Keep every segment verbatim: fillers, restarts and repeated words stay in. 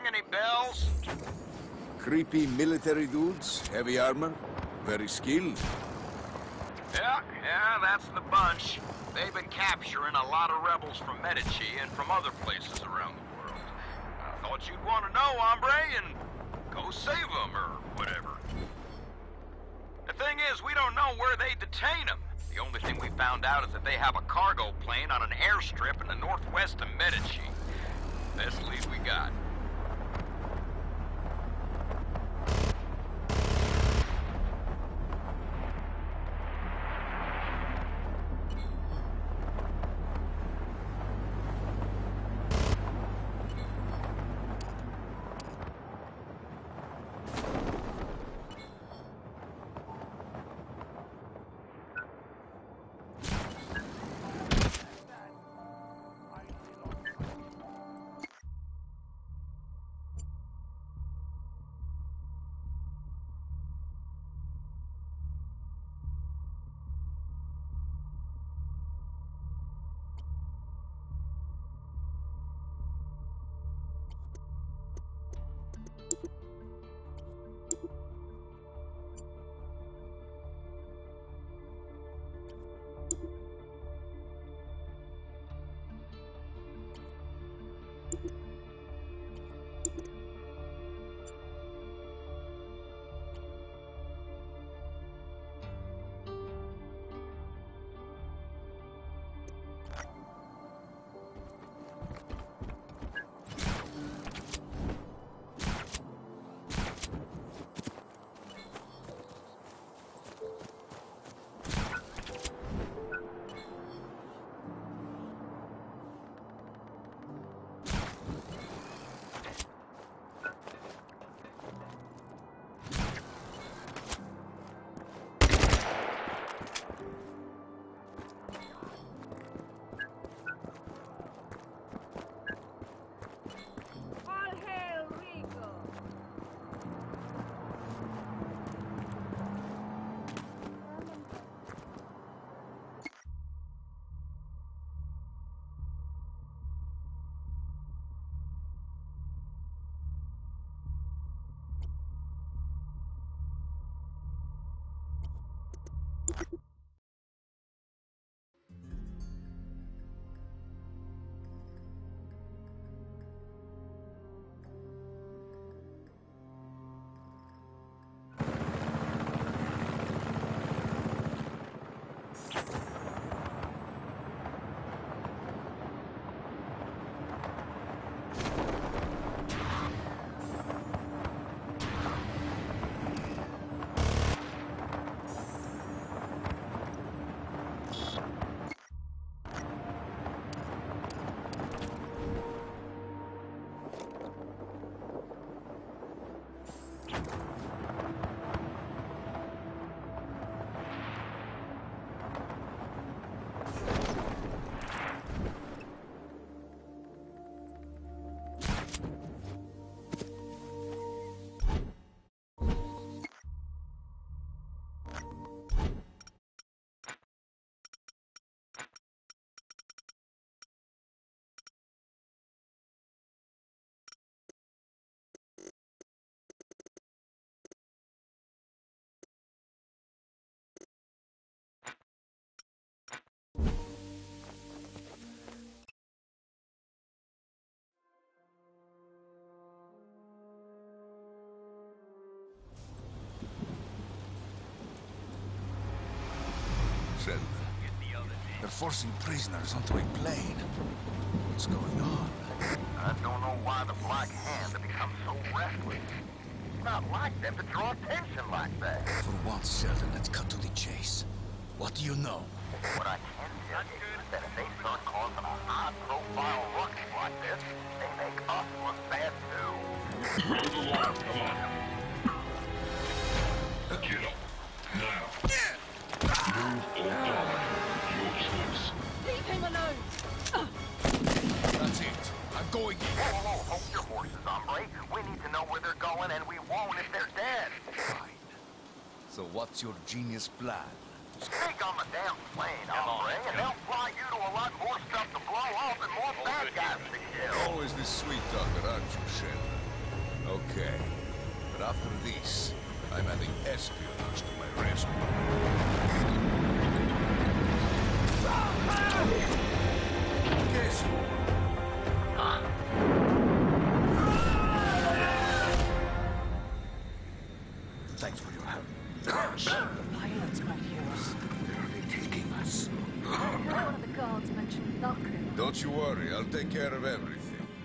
any bells? Creepy military dudes, heavy armor, very skilled. Yeah, yeah, that's the bunch. They've been capturing a lot of rebels from Medici and from other places around the world. I thought you'd want to know, hombre, and go save them or whatever. The thing is, we don't know where they detain them. The only thing we found out is that they have a cargo plane on an airstrip in the northwest of Medici. Best lead we got. They're forcing prisoners onto a plane. What's going on? I don't know why the Black Hand have become so restless. It's not like them to draw attention like that. For once, Sheldon, let's cut to the chase. What do you know? What I can tell you is that if they start causing a high-profile ruckus like this, they make us look bad too. Move along, come on. Get up. Now. Move or die. Your choice. Leave him alone! That's it. I'm going in. Whoa, whoa, whoa, hold your horses, hombre. We need to know where they're going, and we won't if they're dead. Fine. So what's your genius plan? Sneak on the damn plane, hombre, and they'll fly you to a lot more stuff to blow up and more bad guys to kill. Always this sweet talker, aren't you, Sheldon? Okay. But after this, I'm adding espionage to my resume. Guess who? Thanks for your help. Violence might hear us. Where are they taking us? One of the guards mentioned Lacrima. Don't you worry, I'll take care of everything.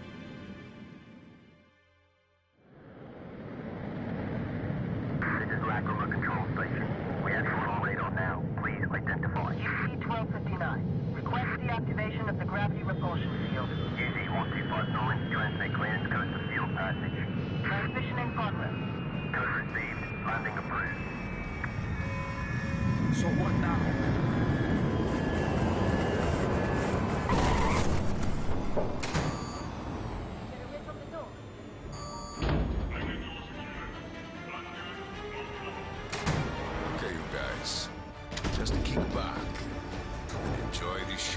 This is Lacrima Control Station. We have someone on radar now. Please identify. U Z twelve fifty-nine. Request the activation of the gravity repulsion field. U Z one two five nine. Transmit clearance code to field passage. Transmission in progress. Code received. Landing approved. So what now? Get away from the door. Okay, you guys. Just kick back and enjoy the show.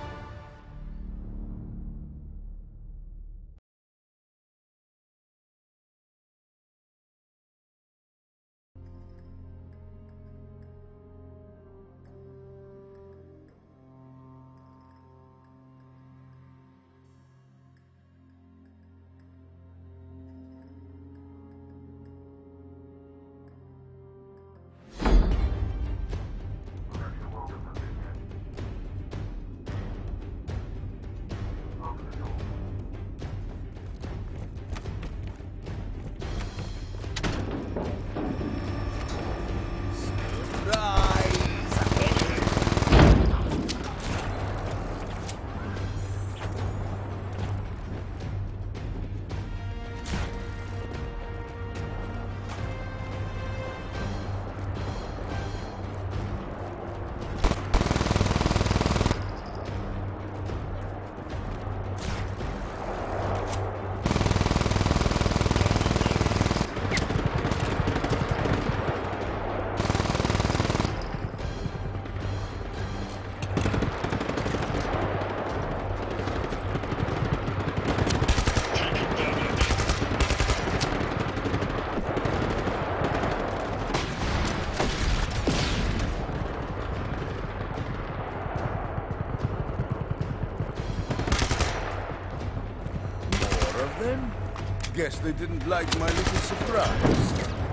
Then? Guess they didn't like my little surprise.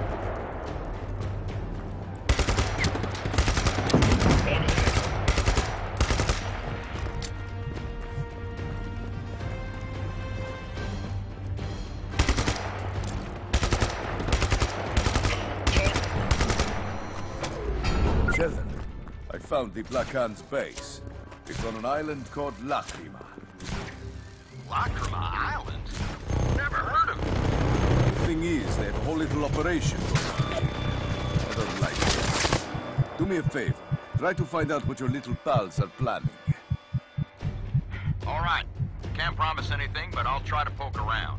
Sheldon, I found the Black Hand's base. It's on an island called Lacrima. Lacrima Island? Never heard of it. The thing is, they have a whole little operation going on here. I don't like this. Do me a favor. Try to find out what your little pals are planning. All right. Can't promise anything, but I'll try to poke around.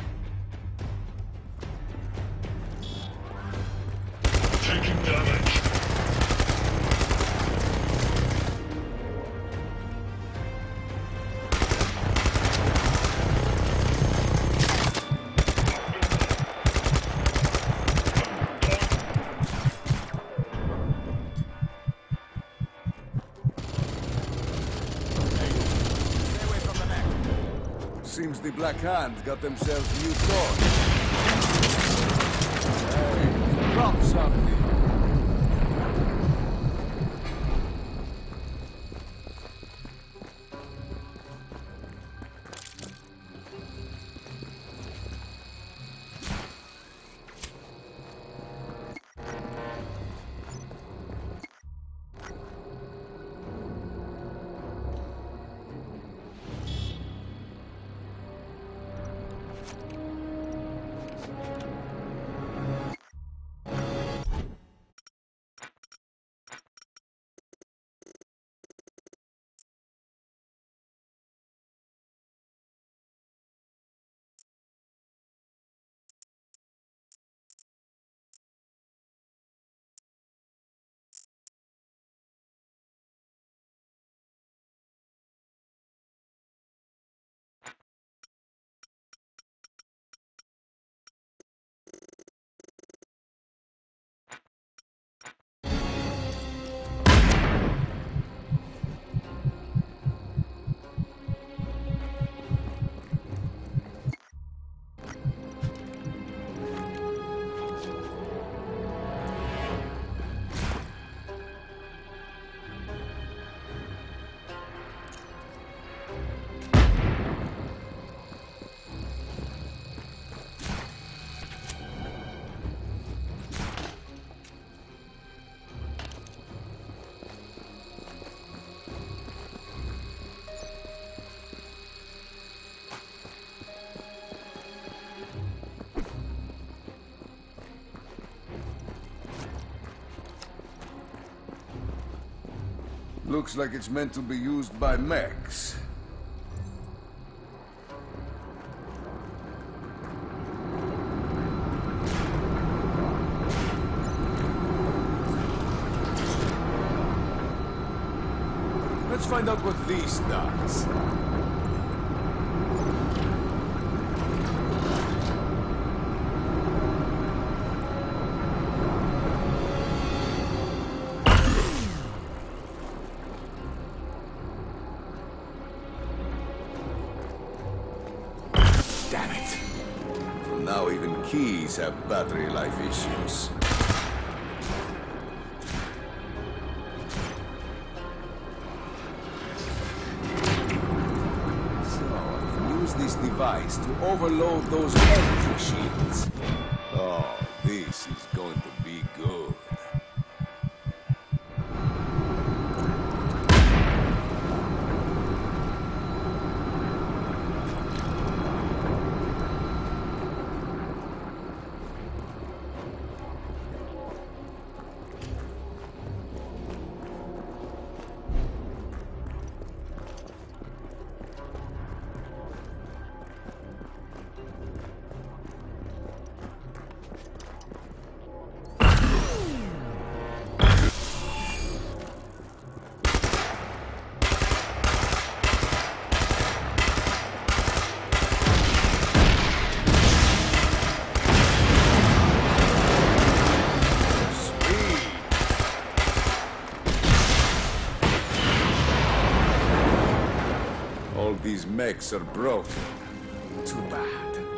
Taking damage. Seems the Black Hand got themselves a new dog. Hey, drop something. looks like it's meant to be used by mechs. Let's find out what this does. Damn it. So now even keys have battery life issues. This device to overload those energy shields. Oh, this is going to be good. All these mechs are broken. Too bad.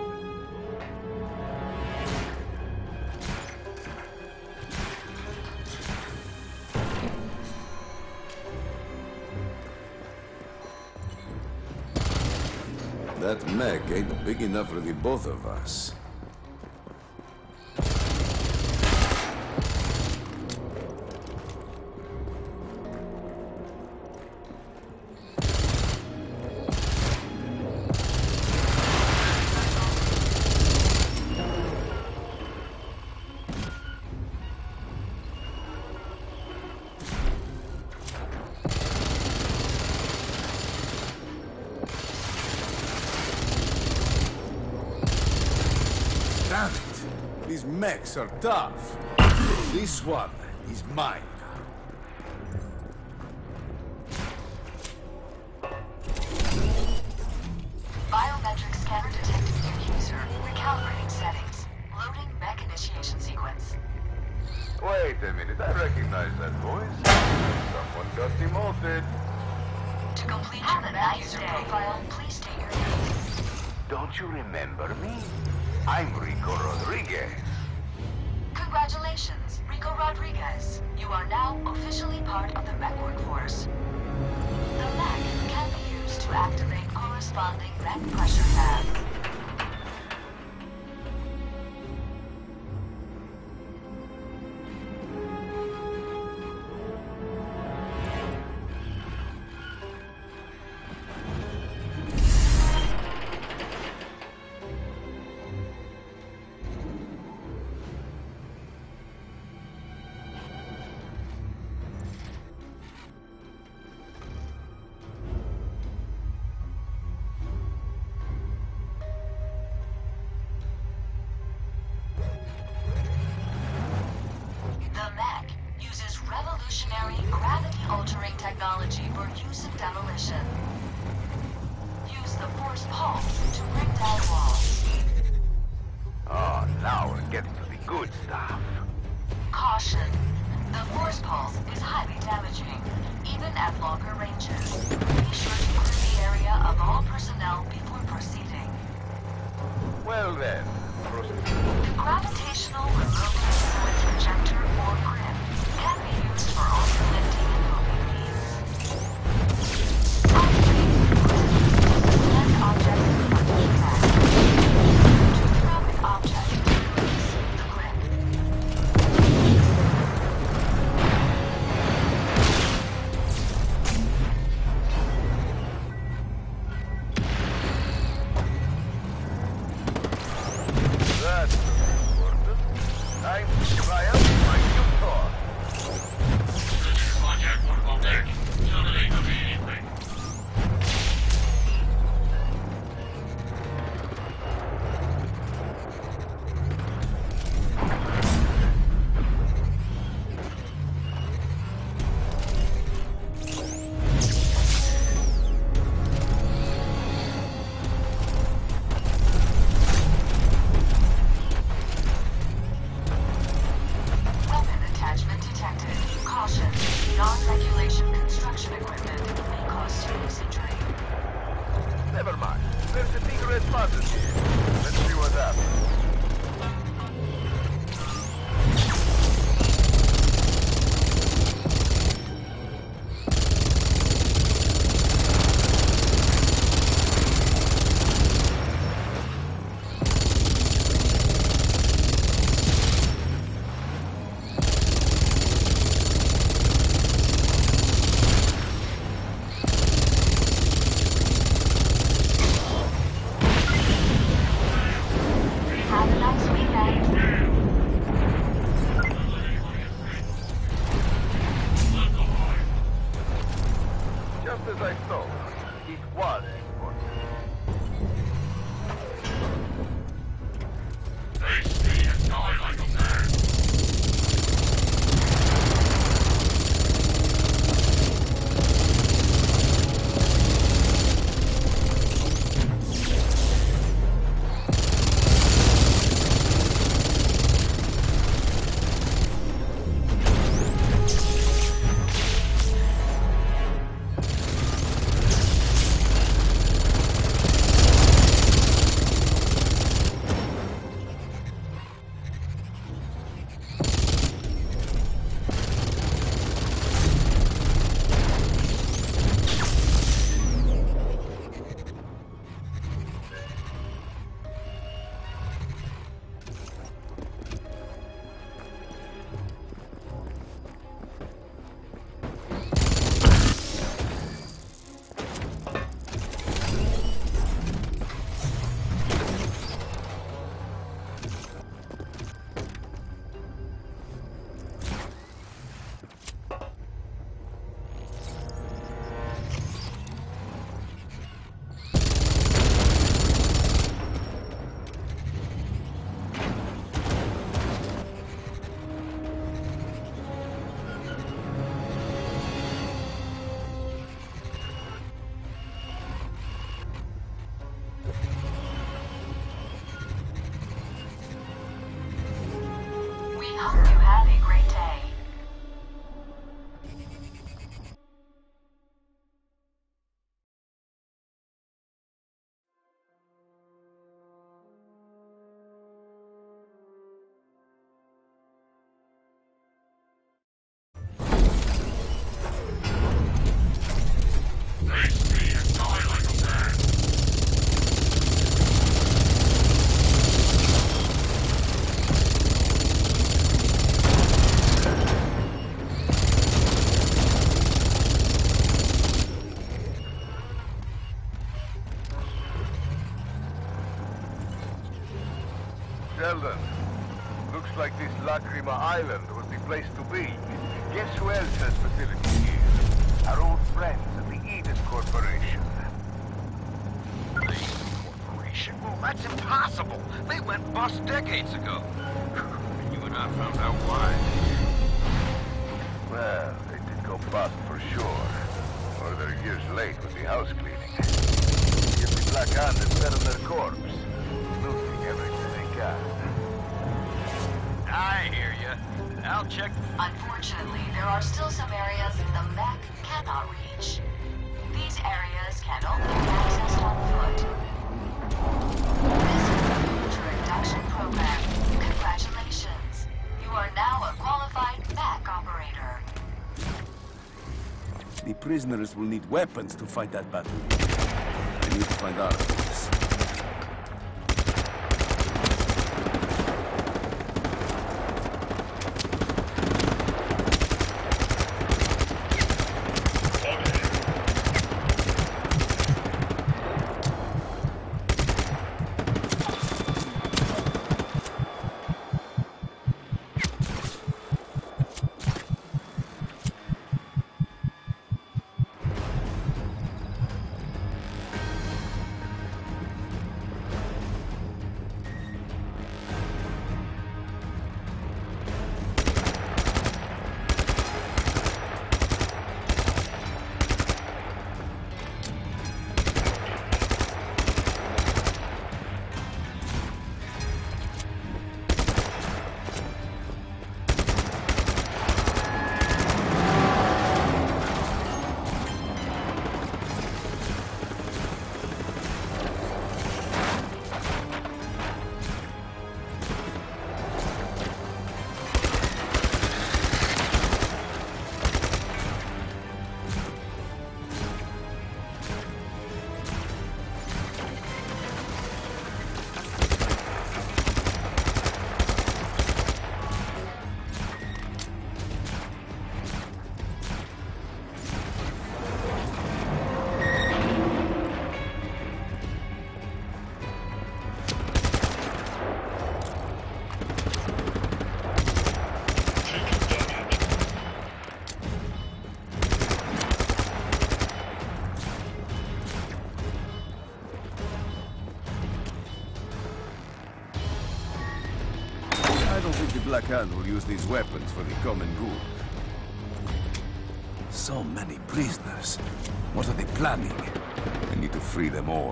That mech ain't big enough for the both of us. Damn it! These mechs are tough. This one is mine. Biometric scanner detected new user. Recalibrating settings. Loading mech initiation sequence. Wait a minute, I recognize that voice. Someone got demoted. To complete your mech user profile, please state your name. Don't you remember me? I'm Rico Rodriguez. Congratulations, Rico Rodriguez. You are now officially part of the mech workforce. The mech can be used to activate corresponding mech pressure pads. The mech uses revolutionary gravity-altering technology for use in demolition. Use the force pulse to bring down walls. Oh, now we're getting to the good stuff. Caution. The force pulse is highly damaging, even at longer ranges. Be sure to clear the area of all personnel before proceeding. Well then, proceed. The gravitational remote influence projector or grip can be used for also lifting and moving beams. Activate land object in front of the back. To throw an object, release the grip. That's important. Time to try out my new car. Sheldon, looks like this Lacrima Island was the place to be. Guess who else has facilities here? Our old friends at the Eden Corporation. The corporation? Well, that's impossible. They went bust decades ago. You and I found out why. Well, they did go bust for sure. Or they're years late with the house cleaning. Give the Black Hand instead of their corpse. Looting everything they can. I hear you. I'll check. Unfortunately, there are still some areas the mech cannot reach. These areas can only be accessed on foot. This concludes your induction program. Congratulations. You are now a qualified mech operator. The prisoners will need weapons to fight that battle. I need to find arms. I don't think the Black Hand will use these weapons for the common good. So many prisoners. What are they planning? I need to free them all.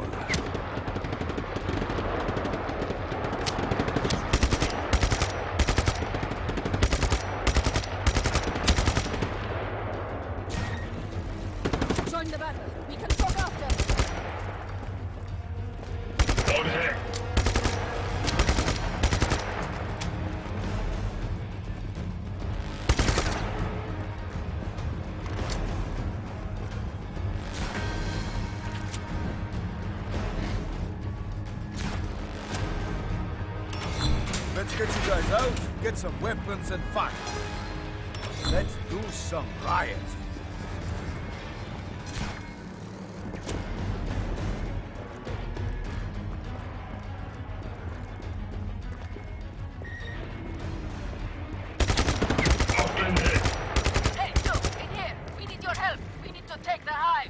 Join the battle. We can talk after. Okay. Let's get you guys out, get some weapons and fight. Let's do some rioting. Up in here. Hey, you! In here! We need your help! We need to take the hive!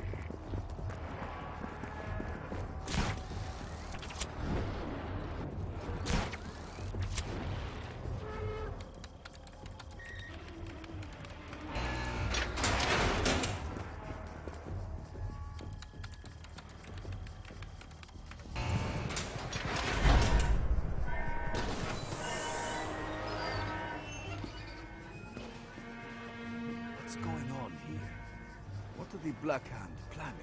What's going on here? What are the Black Hand planning?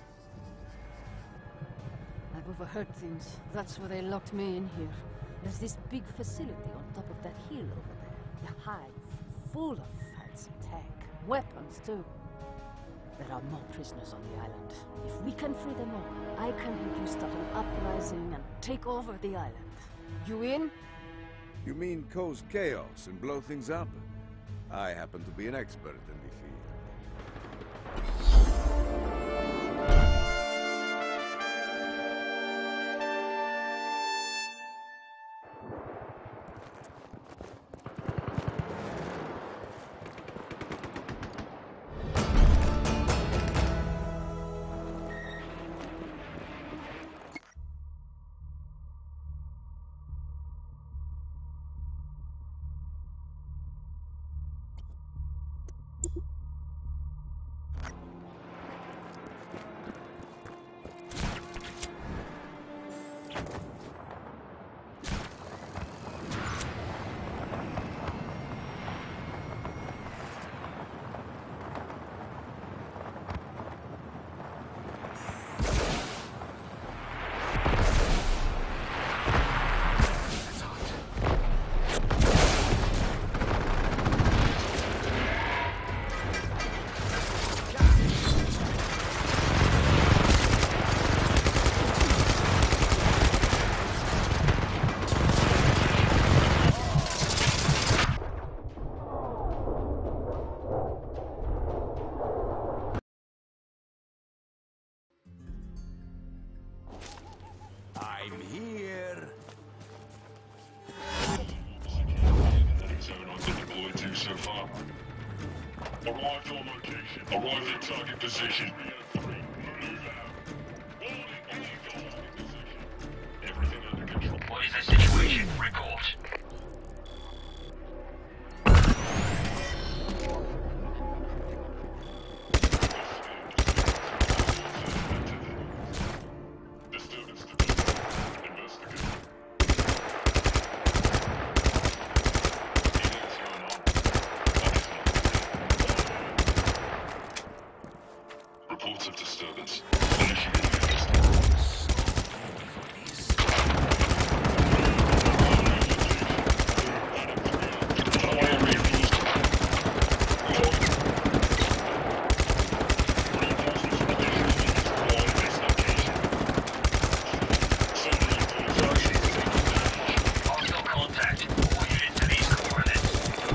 I've overheard things. That's why they locked me in here. There's this big facility on top of that hill over there. The hive, full of fancy tech. Weapons, too. There are more prisoners on the island. If we can free them all, I can help you start an uprising and take over the island. You in? You mean cause chaos and blow things up? I happen to be an expert in the field. Marked all location. Arrive at target position. Move out. Warning, enemy target position. Everything under control. What is the situation? Report. Reports of disturbance. Initiating investigation. Hostile contact. All units to these coordinates.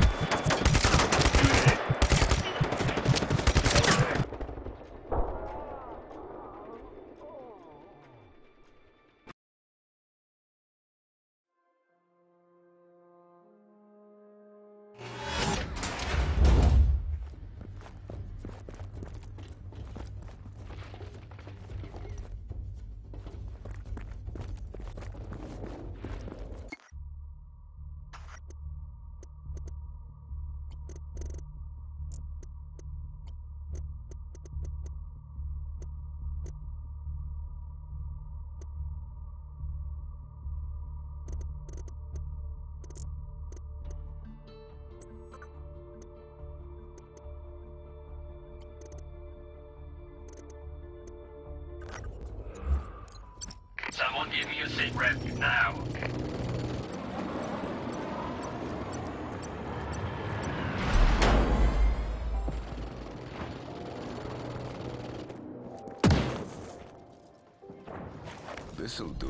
Someone give me a sit rep now. This'll do.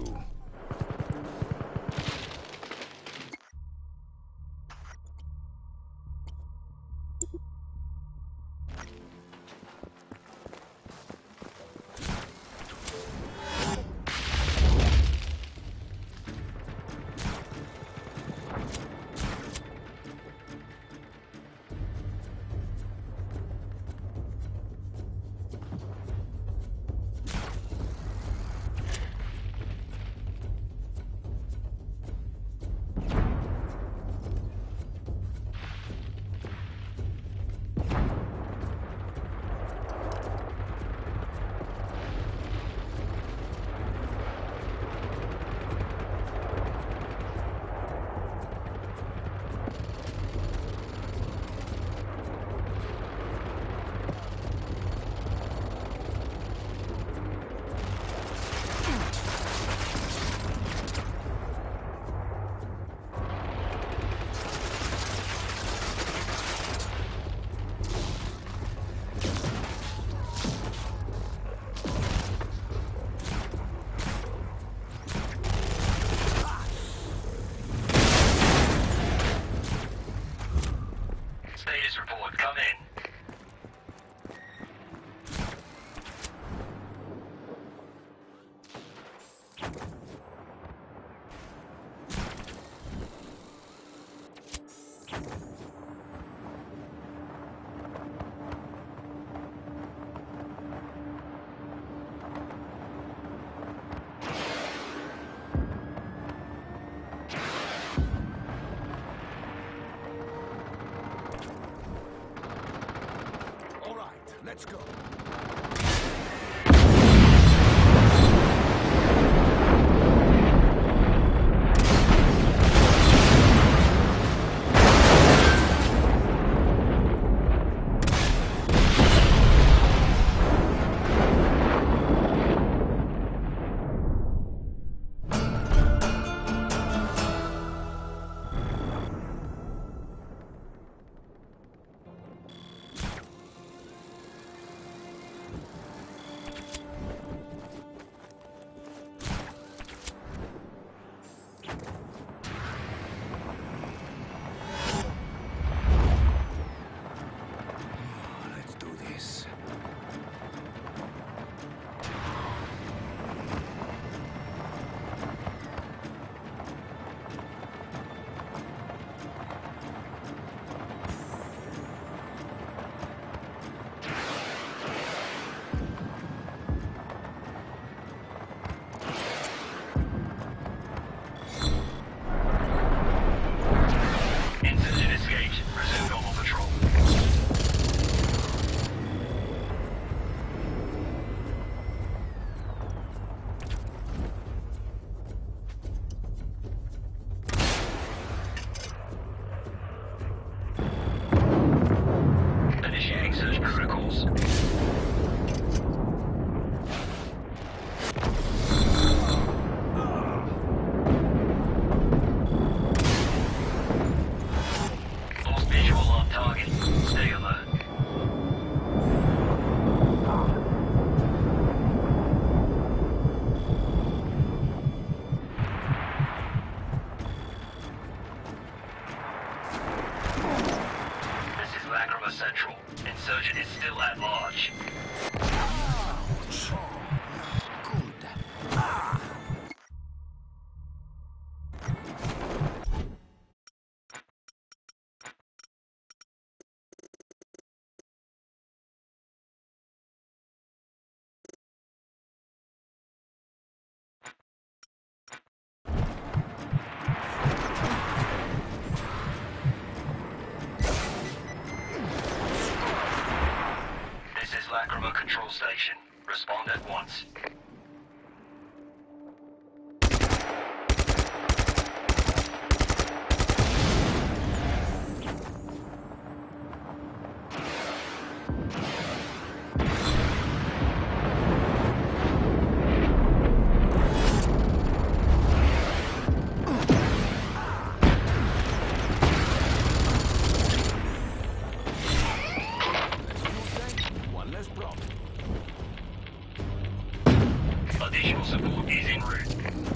Status report, come in. Let's go. control station. Respond at once. Additional support is en route.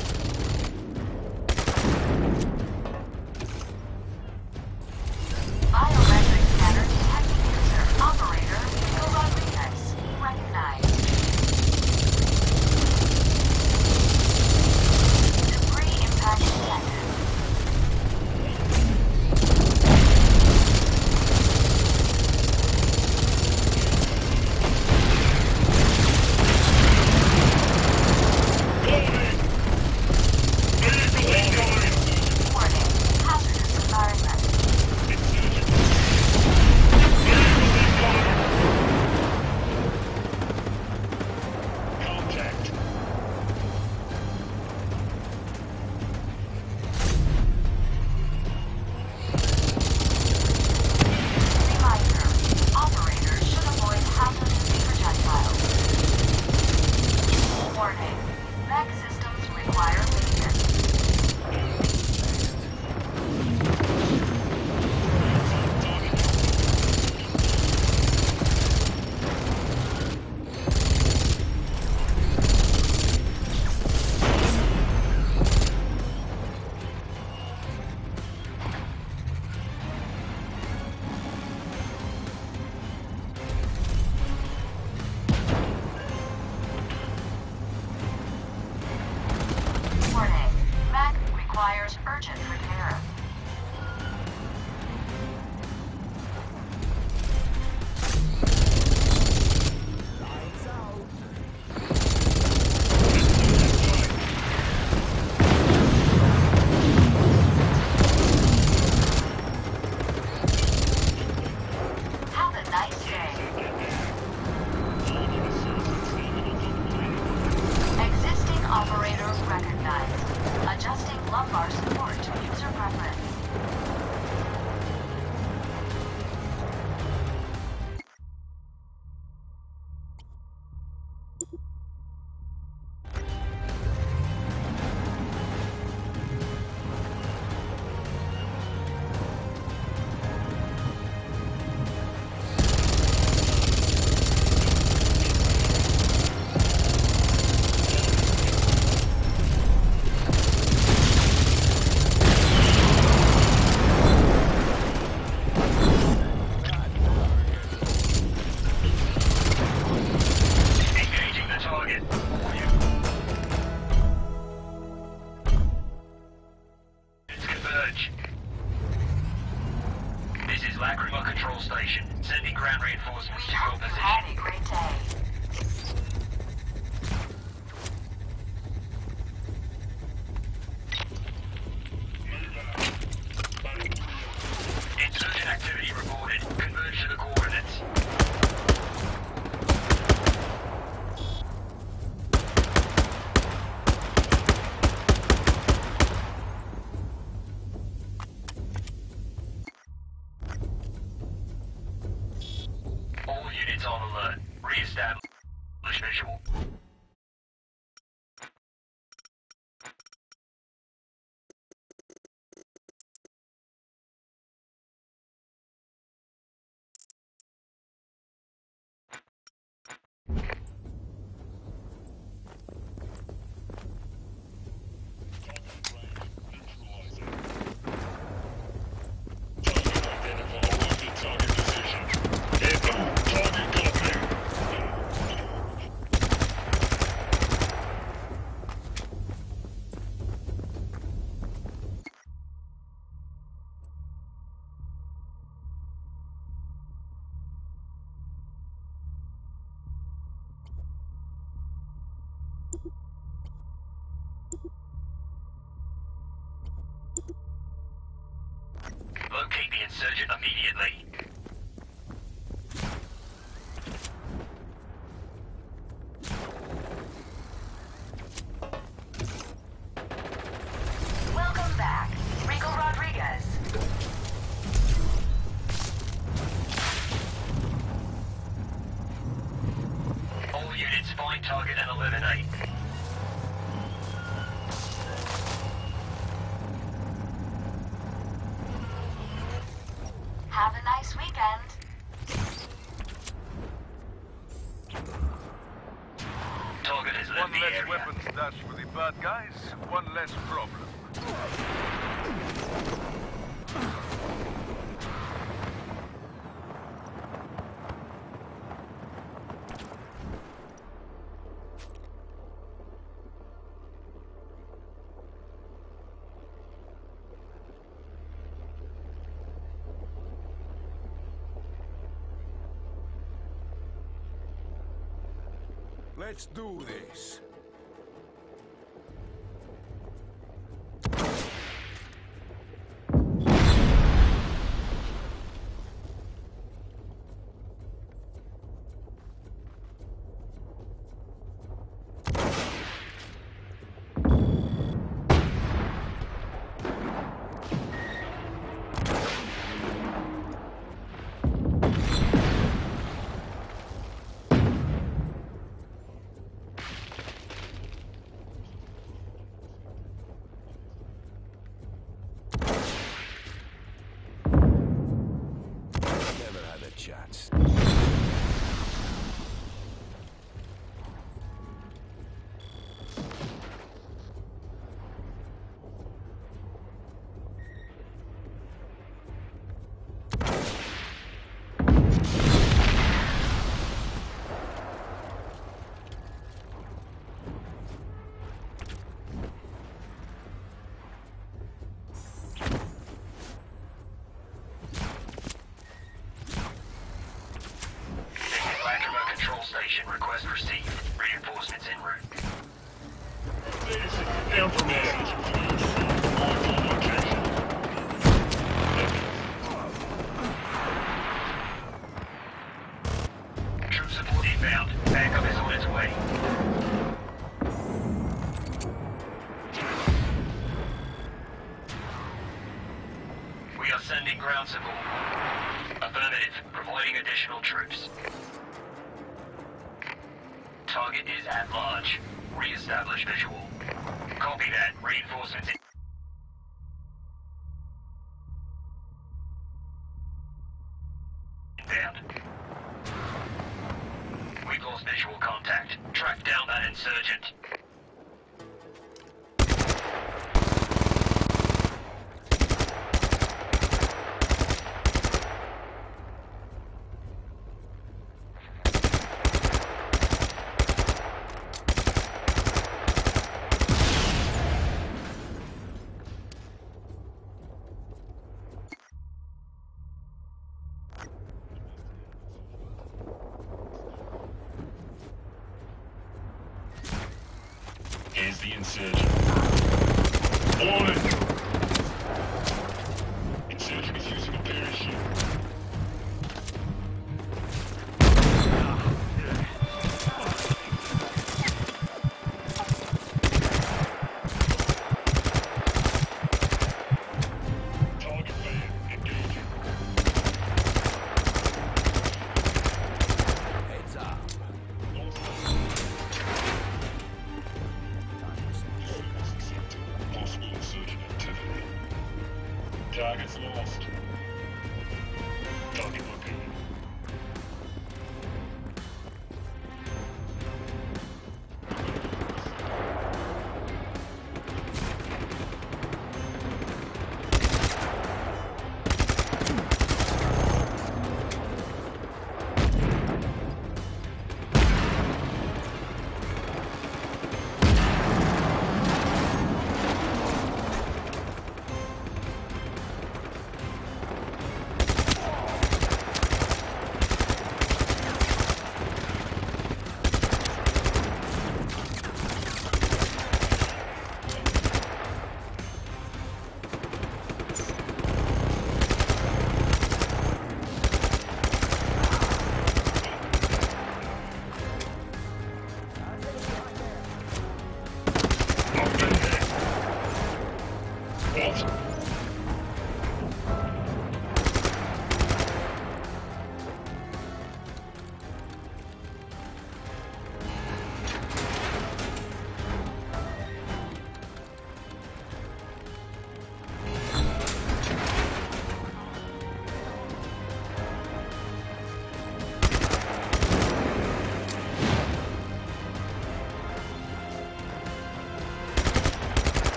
Biometric scanner detecting user. Operator, Nico Rodriguez. Recognized. Debris impact detected. Requires urgent repair. Have a nice day. Existing operator recognized. Adjusting lumbar support to user preference. This is Lacrima Control Station, sending ground reinforcements to your position. Have a great day. Insurgent activity reported. Converge to the coordinates. All units on alert. Re-establish visual. Locate the insurgent immediately. Let's do this. Chance. Station request received. Reinforcements en route. Down from there. Mark on location. Troop support inbound. Backup is on its way. We are sending ground support. Affirmative. Providing additional troops. Target is at large. Re-establish visual. Copy that. Reinforcements in... inbound. We've lost visual contact. Track down that insurgent. Here's the insurgent. On it! Insurgent is using a parachute. Target land engaging. Heads up. Possible insurgent activity. Target's lost. Target located.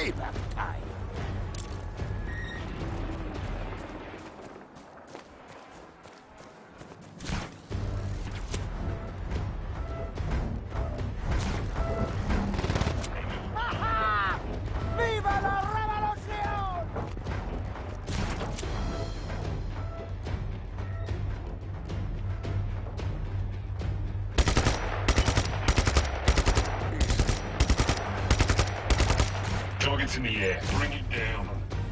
Payback time. Target's in the air. Bring it down.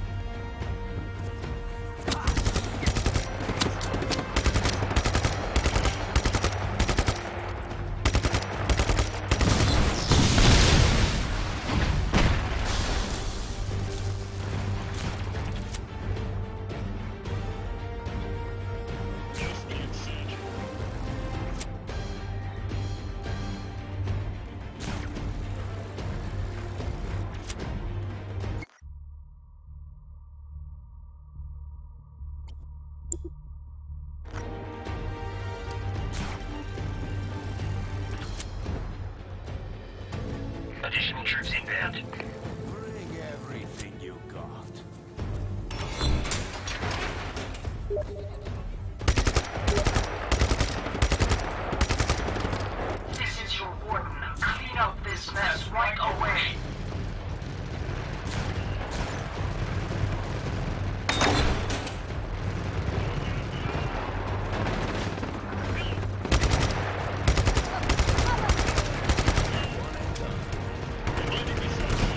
Just the insurgent. Additional troops inbound. Bring everything you got. This is your warden. Clean up this mess right away. Reminding me, sir.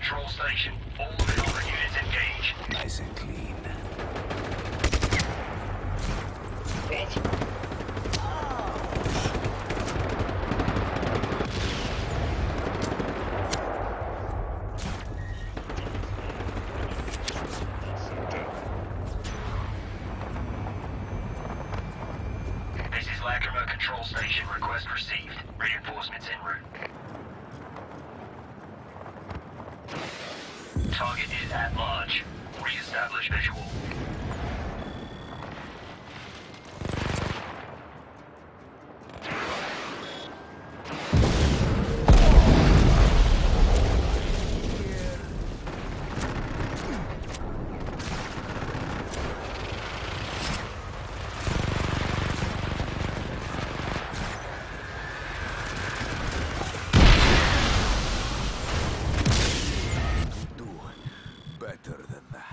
control station. All available units engage. Nice and clean. What? This is Lacrimar control station. Request received. Reinforcements en route. Target is at large. Re-establish visual. Do better than that.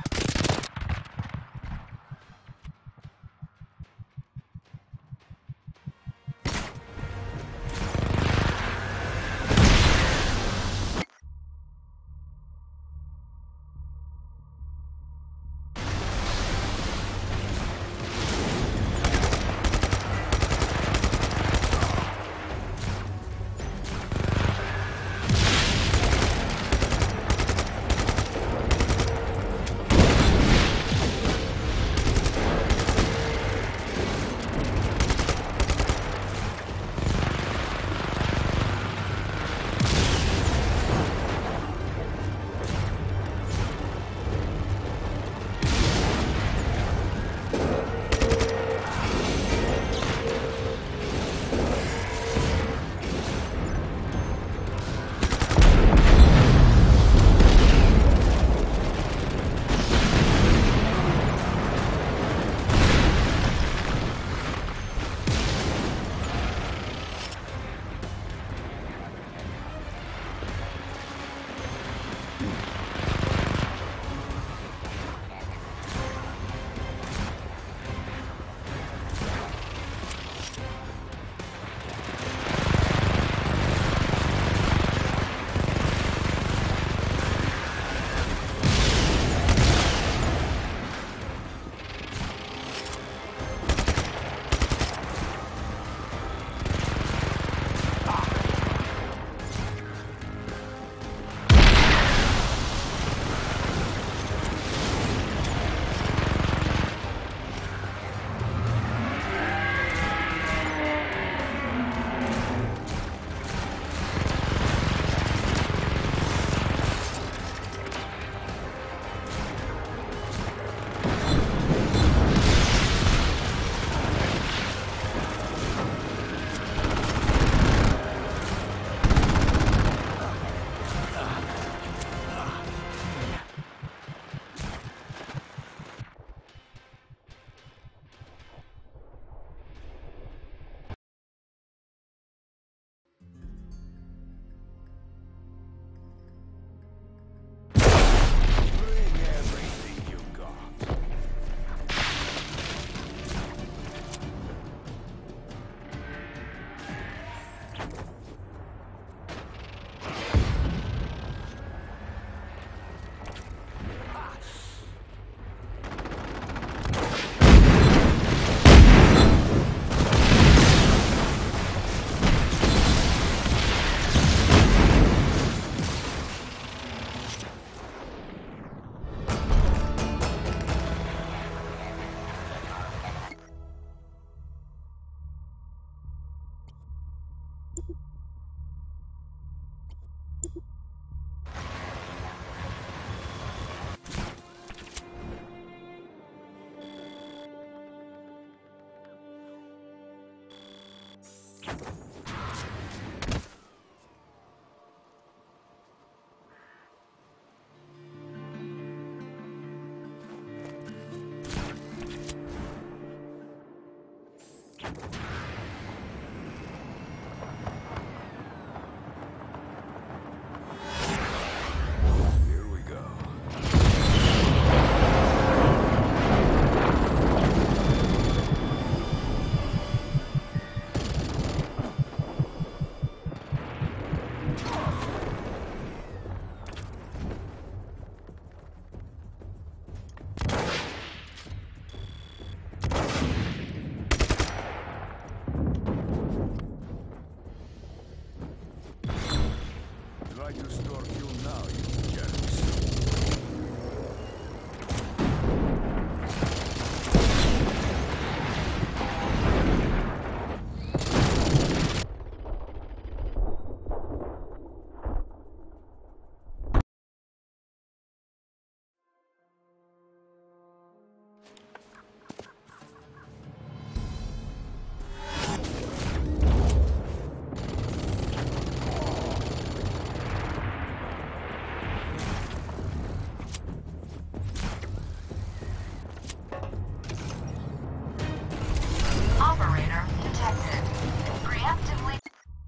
detected. Preemptively.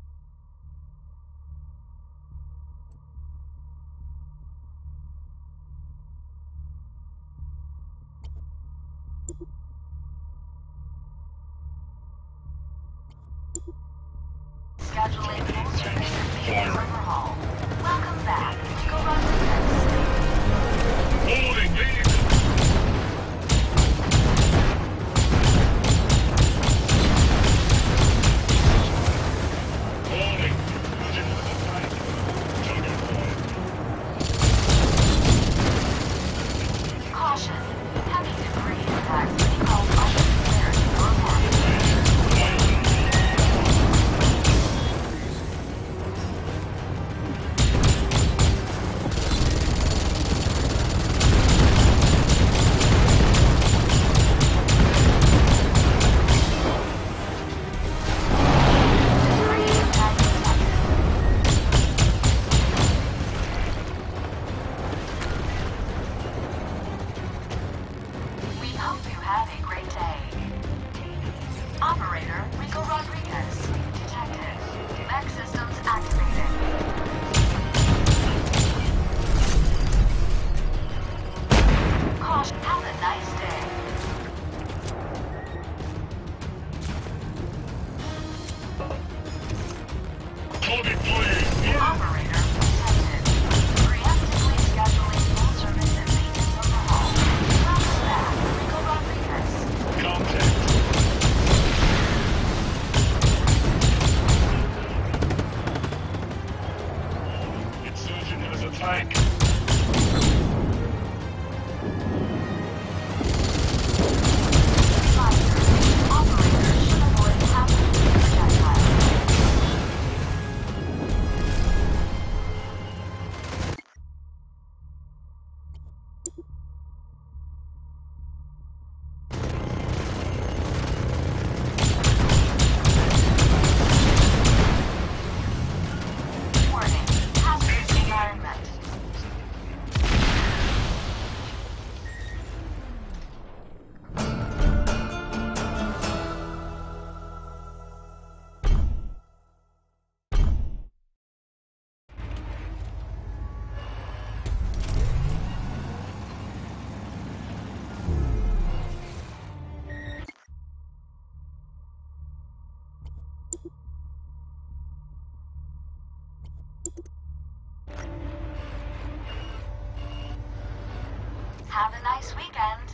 Scheduling full service maintenance overhaul. Welcome back. Go Rodriguez. Holding vehicle! Holding! Legitimate attack. Target point. Caution. Heavy debris impact may cause unclear in your market. We hope you have a great day. Operator Rico Rodriguez detected. Mech systems activated. Caution. Have a nice day. Target plane! Operator detected. Preemptively scheduling full service and maintenance overhaul. Welcome back. Rico Rodriguez. Contact! Insurgent has attack! Reminder. Operators should avoid happening projectiles. Warning. Hazardous environment. Have a nice weekend.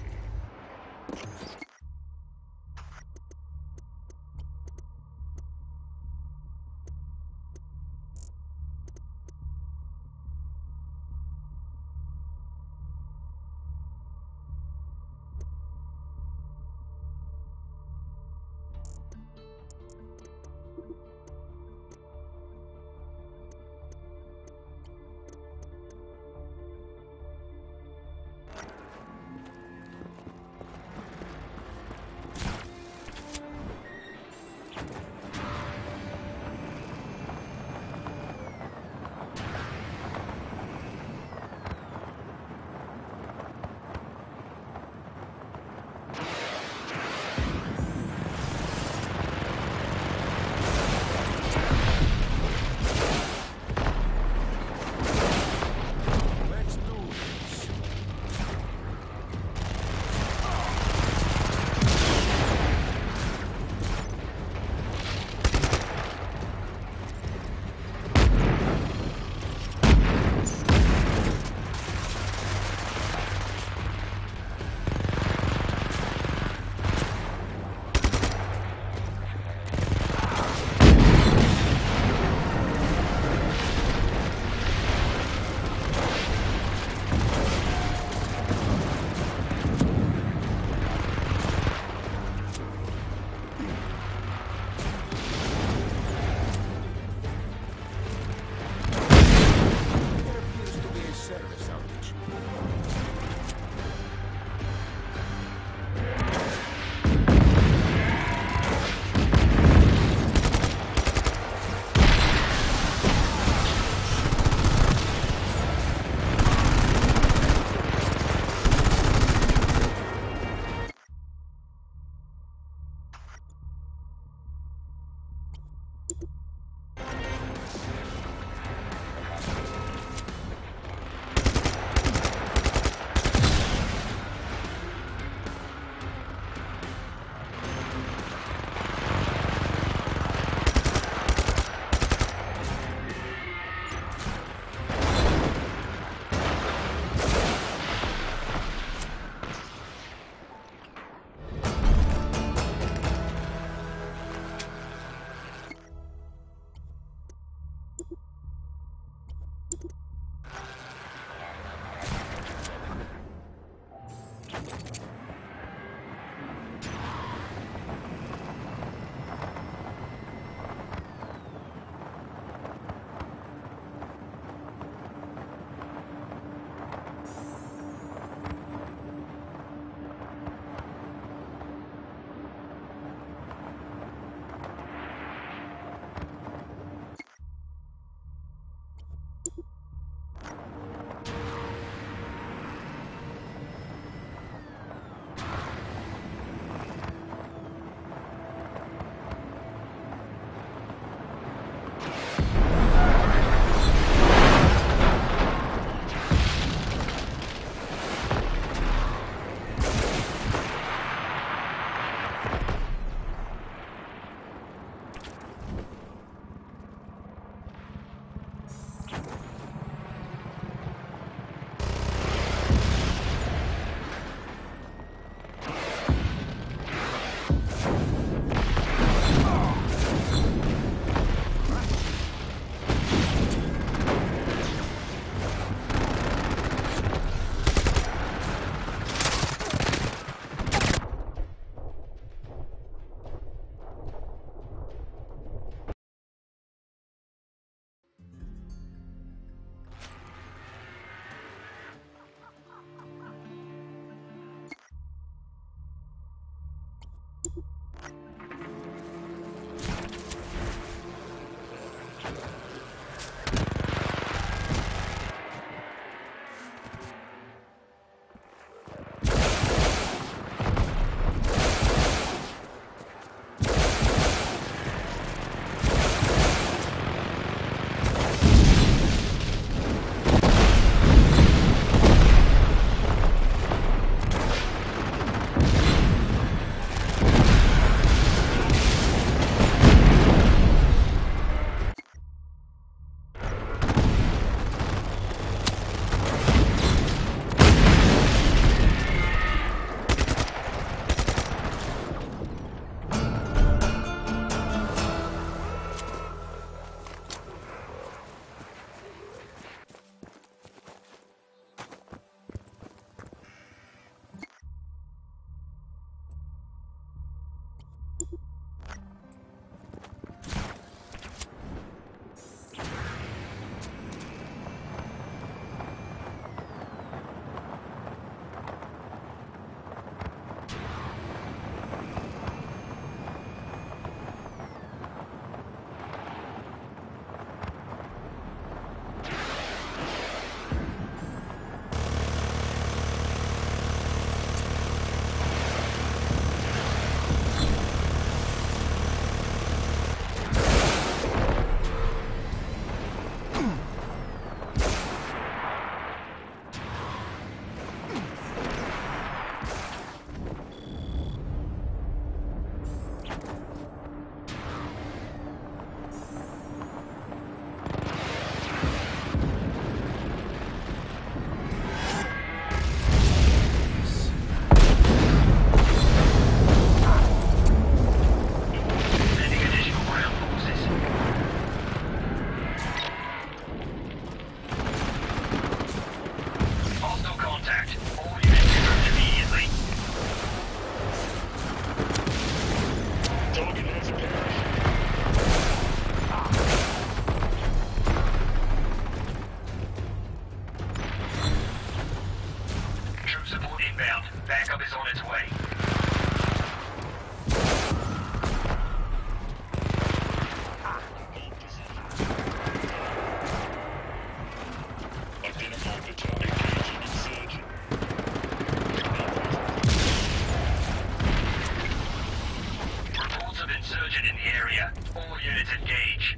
area. All units engage.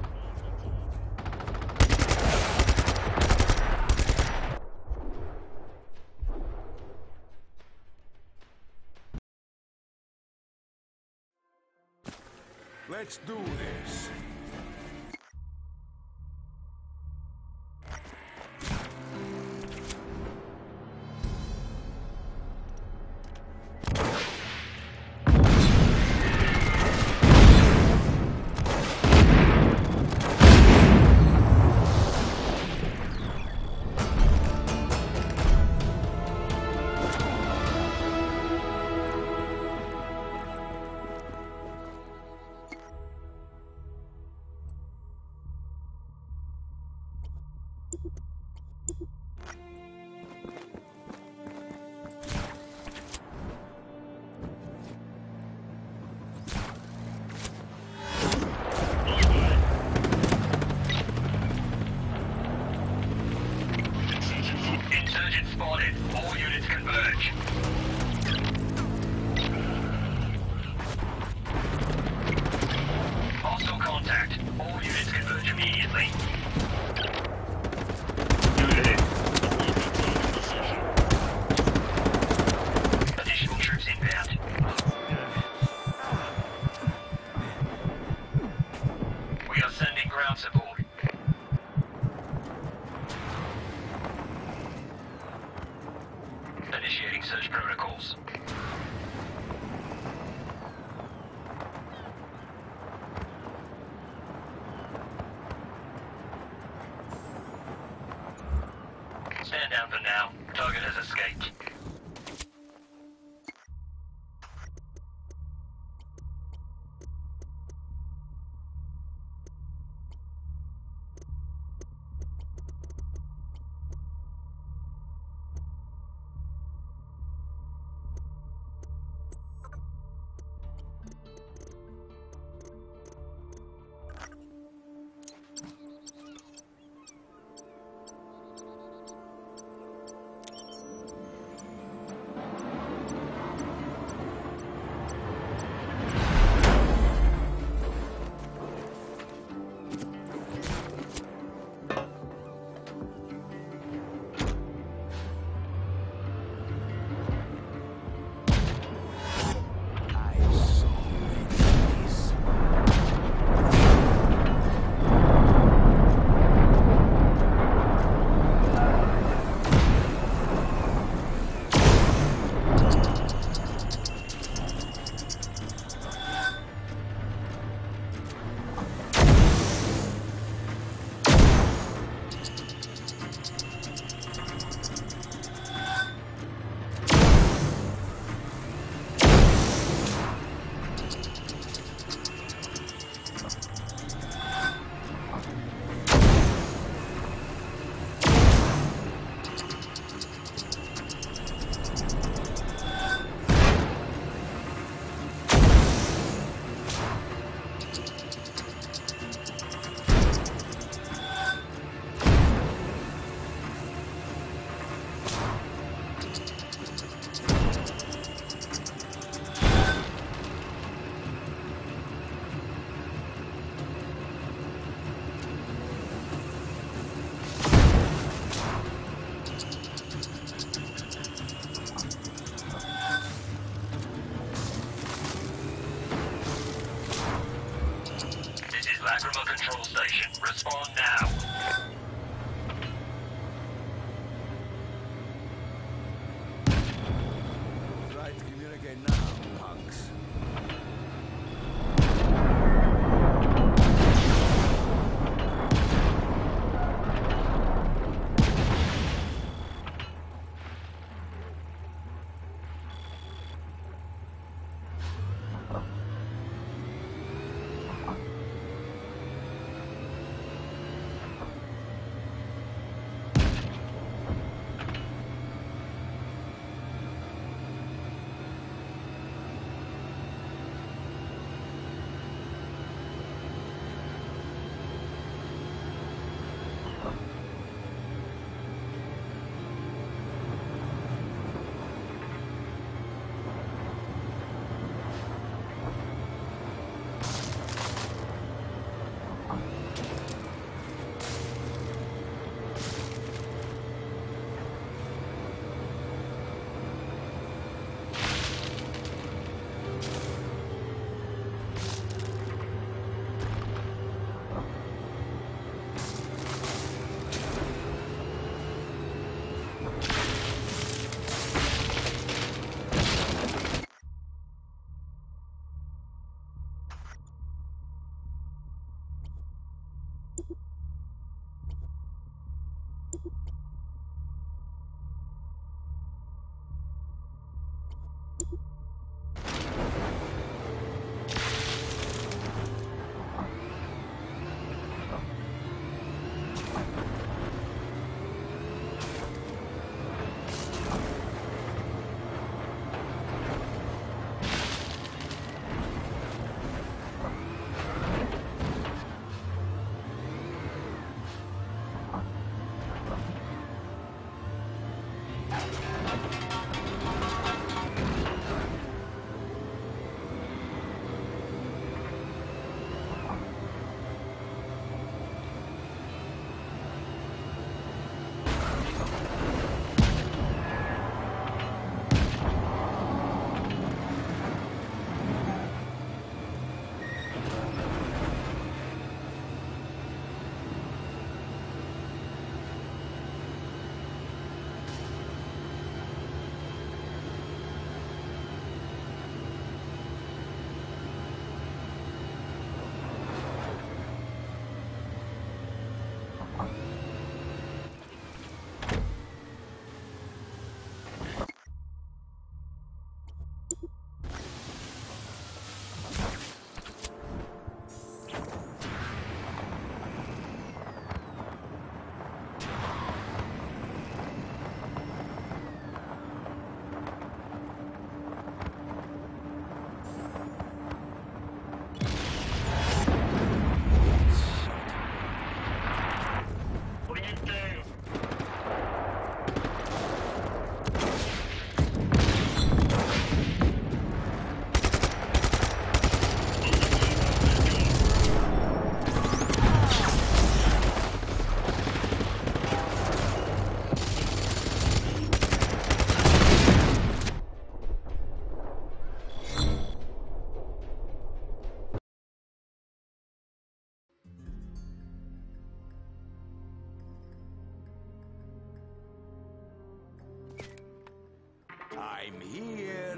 Let's do this. Insurgent spotted. All units converge. Hostile contact. All units converge immediately. Unit. Additional troops inbound. We are sending ground support. Initiating search protocols. Stand down for now. Target has escaped. Lacrimel Control Station. Respond now. Try to communicate now, punks. I'm here.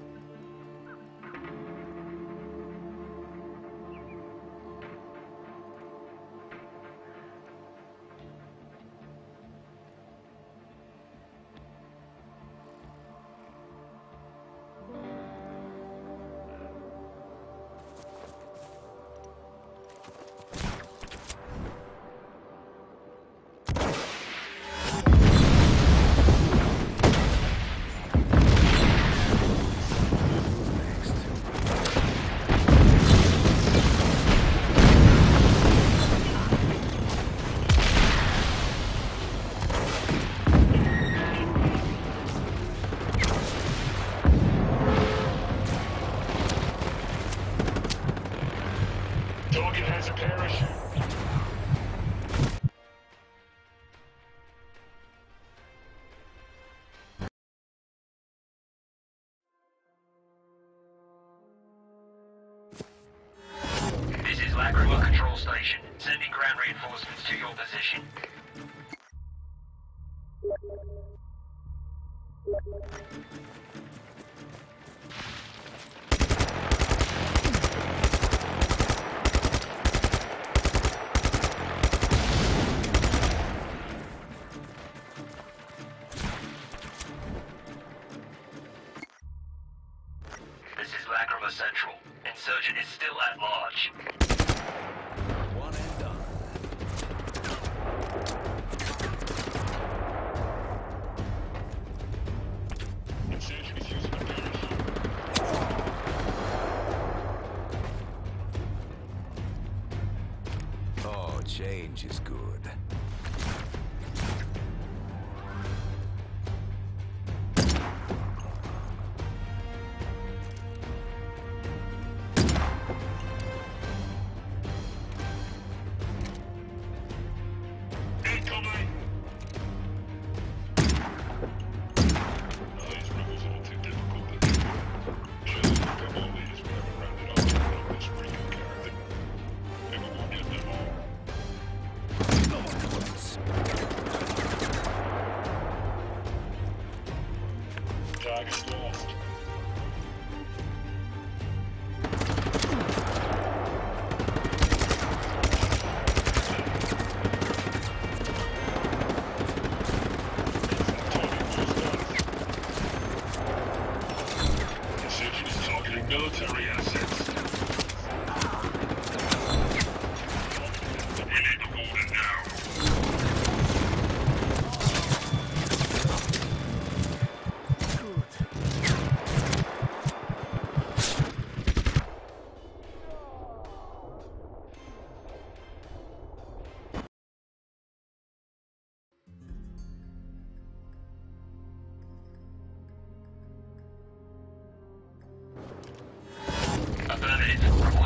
Target has a parachute. This is Lacrimar Control Station. Sending ground reinforcements to your position. This is Lacrimar Central. Insurgent is still at large. One and done. Insurgent is using a parachute. Oh, change is good. Incoming! These rebels are too difficult to deal with. Surely the rebel leaders will have rounded up to run this freaking character. Maybe we'll get them all.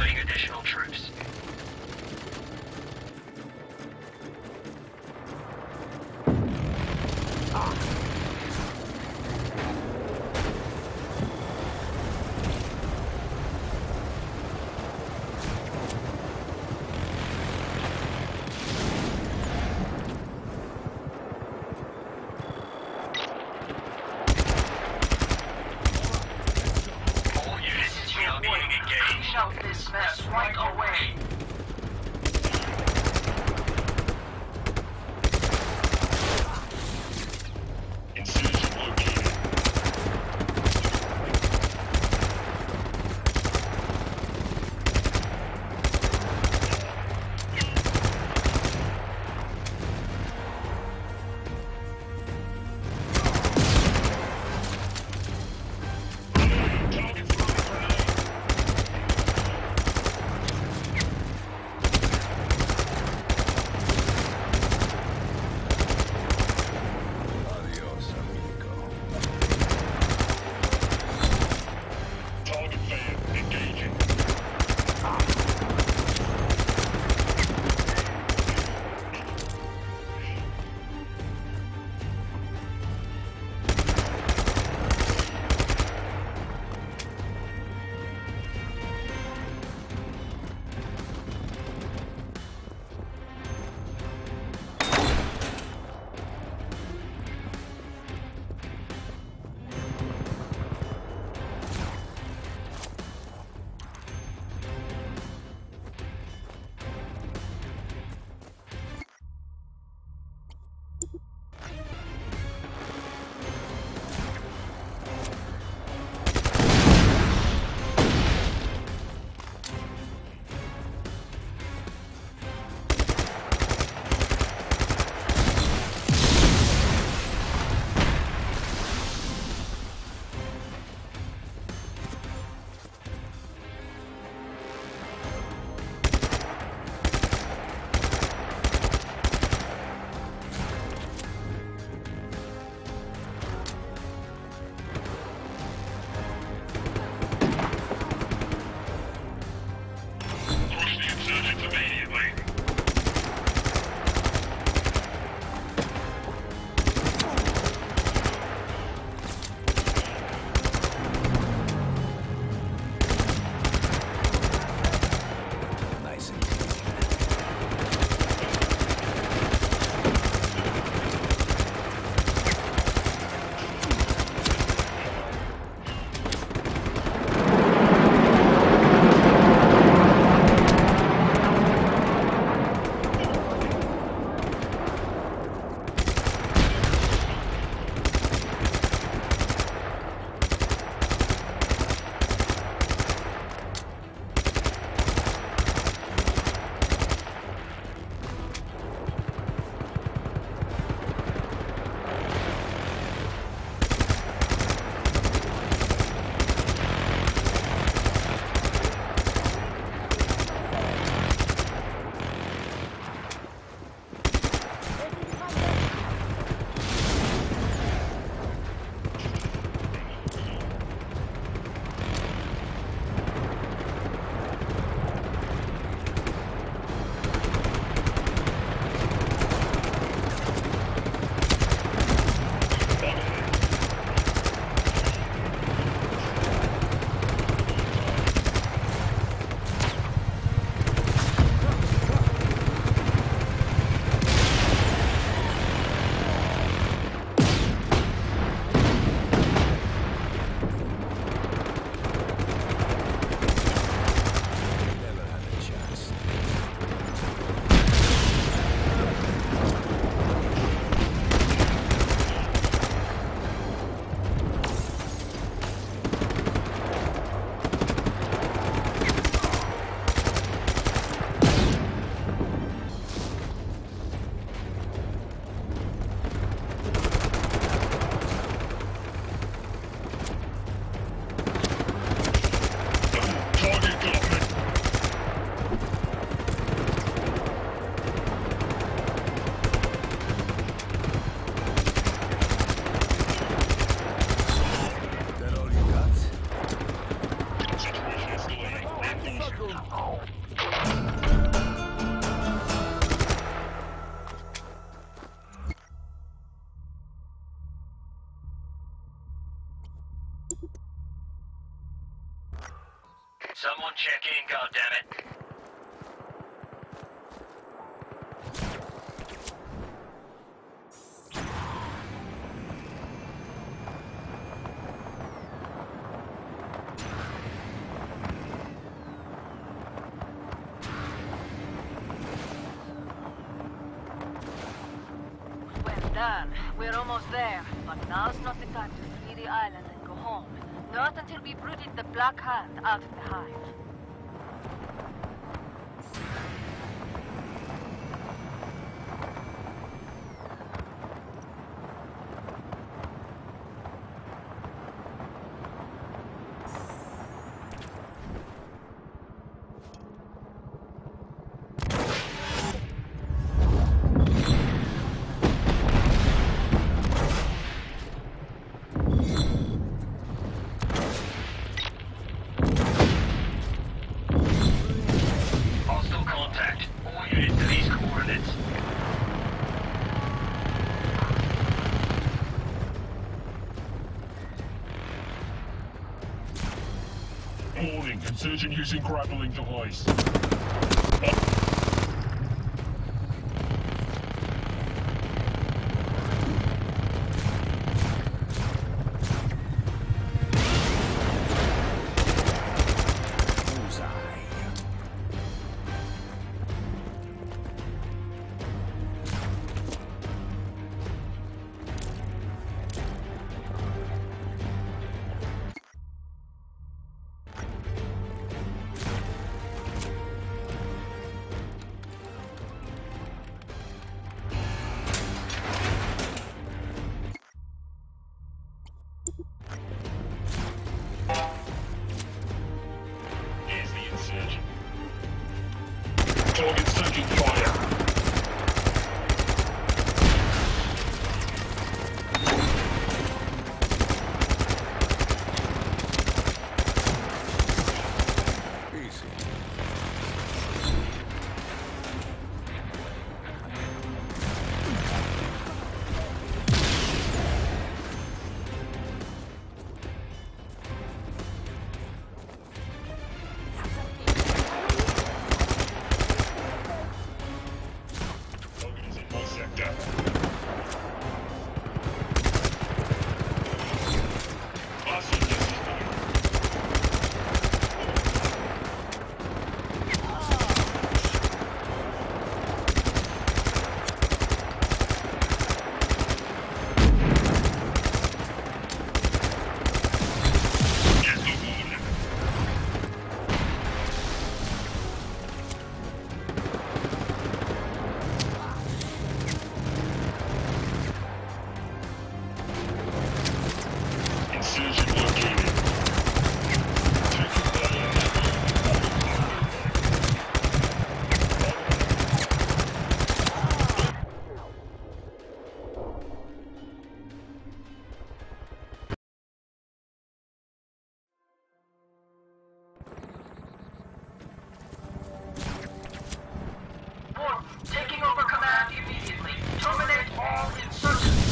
Providing additional troops. This mess right away. Incision located. Target thrown a grenade. Someone check in, goddammit. Well done. We're almost there. But now's not the time to flee the island and go home. Not until we've rooted the Black Hand out of the hive. Warning, insurgent using grappling device. Target's taking fire. Taking over command immediately. Terminate all insurgents.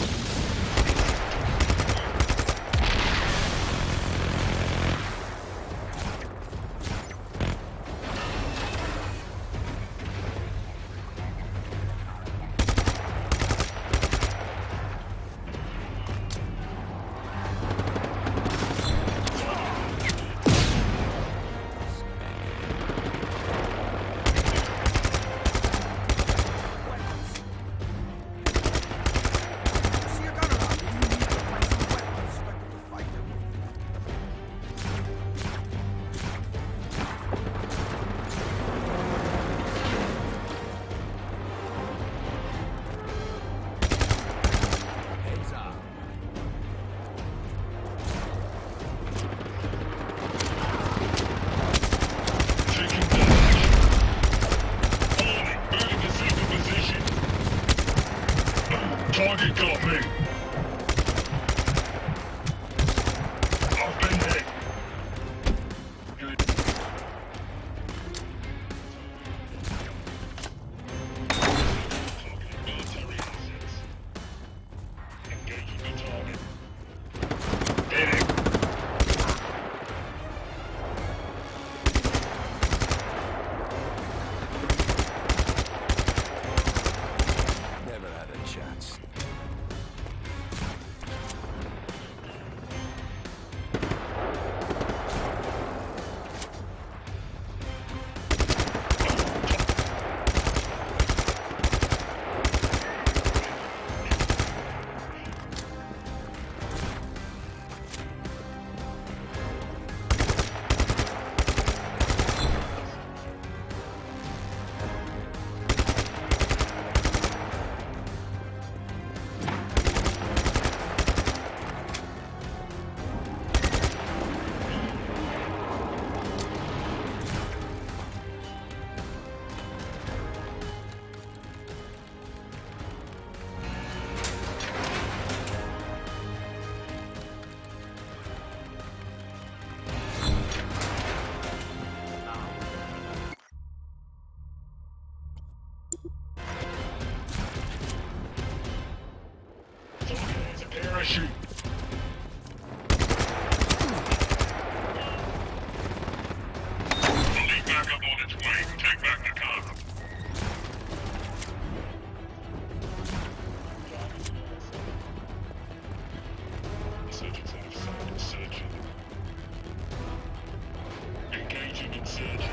Target got me. I've been hit. Good. parachute. Elite backup on its way. Take back the car. Insurgents out of sight. Insurgent. Engaging insurgent.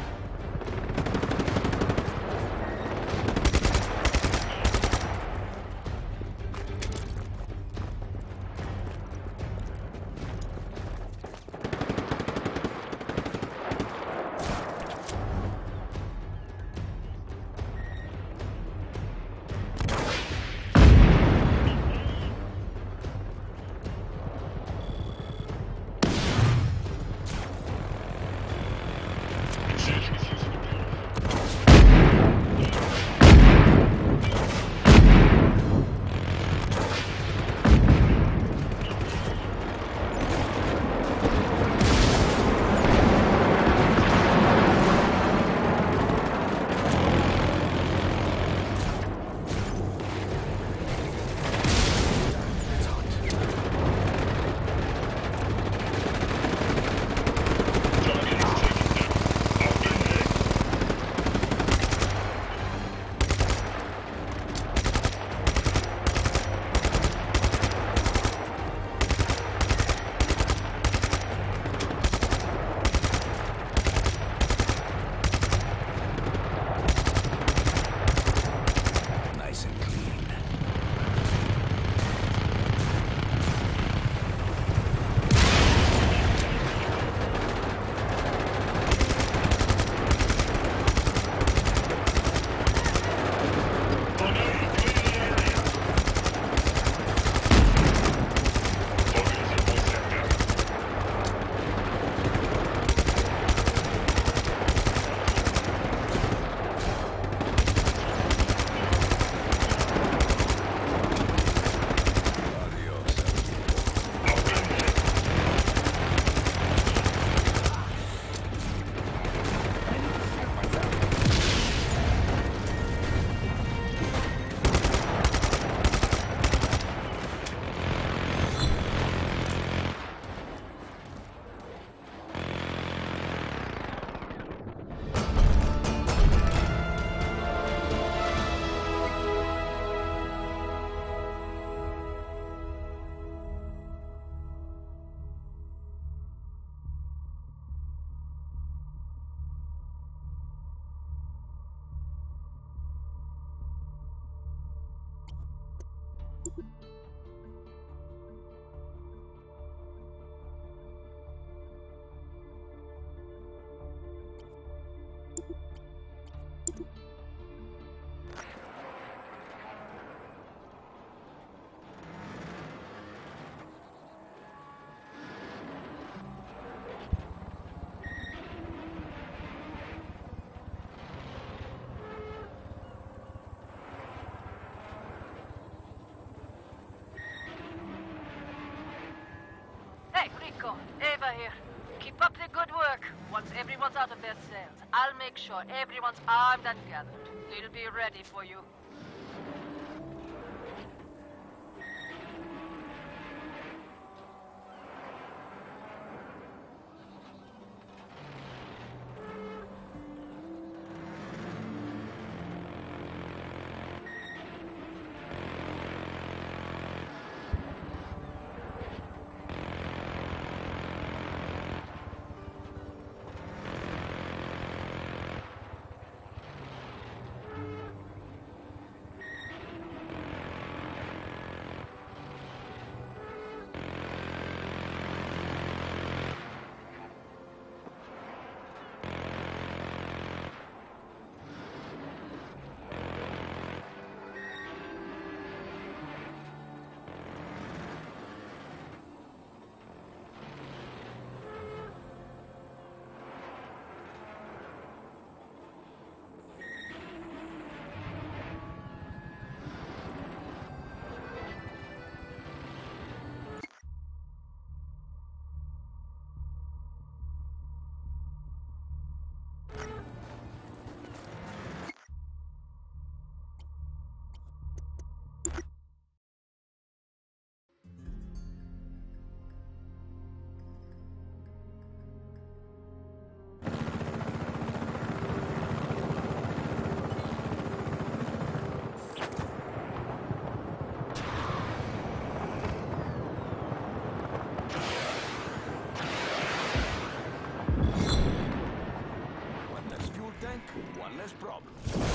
Rico, Ava here. Keep up the good work. Once everyone's out of their cells, I'll make sure everyone's armed and gathered. They'll be ready for you. tank, one less problem.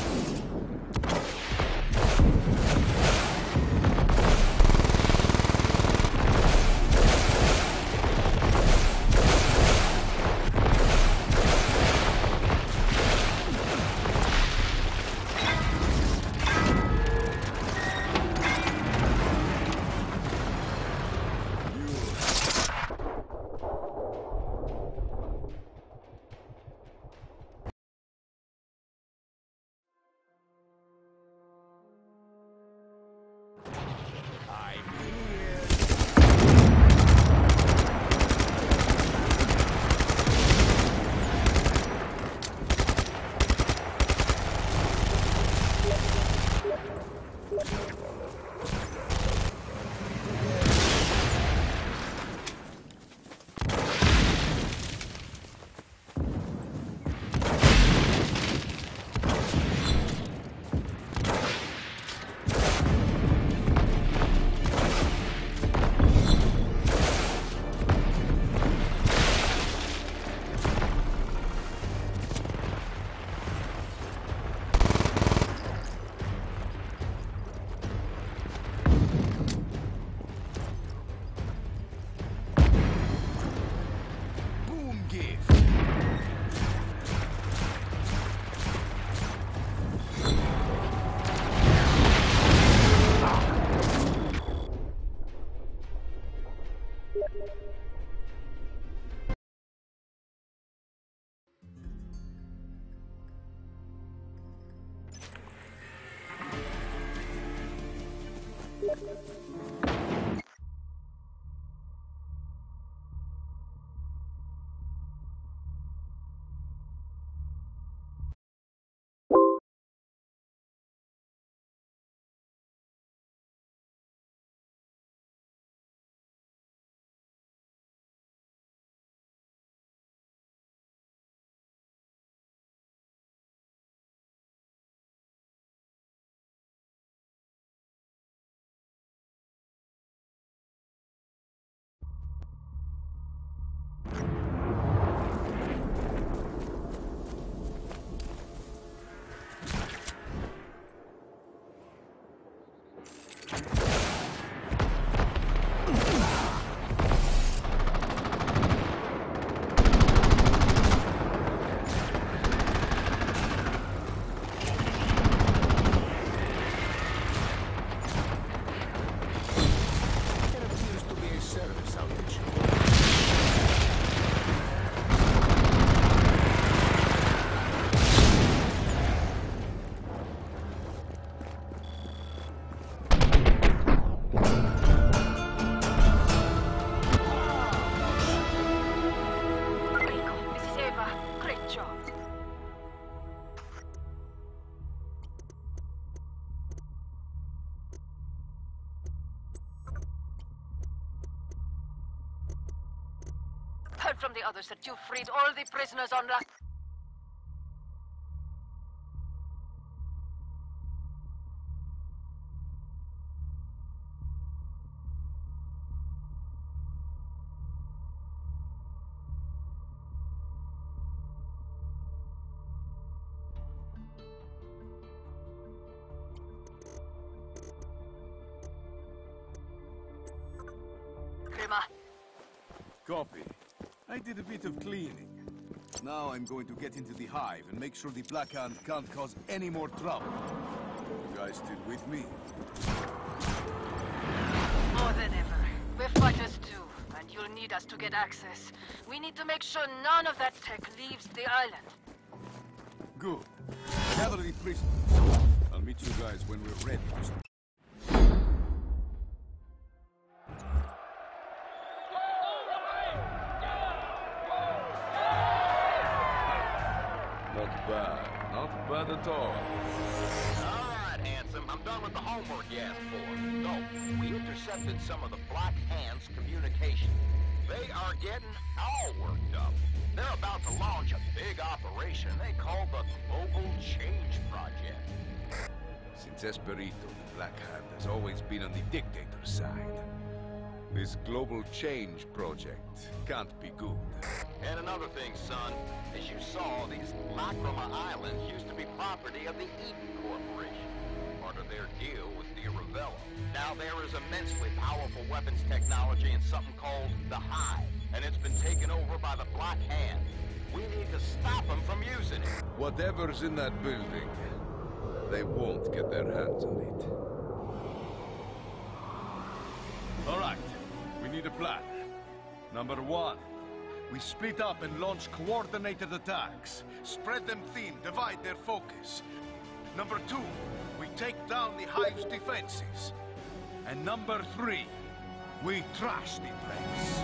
Heard from the others that you freed all the prisoners on La... Grima. Copy. I did a bit of cleaning. Now I'm going to get into the hive and make sure the Black Hand can't cause any more trouble. You guys still with me? More than ever. We're fighters too, and you'll need us to get access. We need to make sure none of that tech leaves the island. Good. Gather the prisoners. I'll meet you guys when we're ready. Not bad. Not bad at all. All right, Handsome. I'm done with the homework you asked for. So, we intercepted some of the Black Hand's communication. They are getting all worked up. They're about to launch a big operation they call the Global Change Project. Since Esperito, the Black Hand has always been on the dictator's side. This Global Change Project can't be good. And another thing, son, as you saw, these Lacrima Islands used to be property of the Eden Corporation, part of their deal with the Ravello. Now there is immensely powerful weapons technology in something called the Hive, and it's been taken over by the Black Hand. We need to stop them from using it. Whatever's in that building, they won't get their hands on it. All right, we need a plan. Number one, we split up and launch coordinated attacks. Spread them thin, divide their focus. Number two, we take down the Hive's defenses. And number three, we trash the place.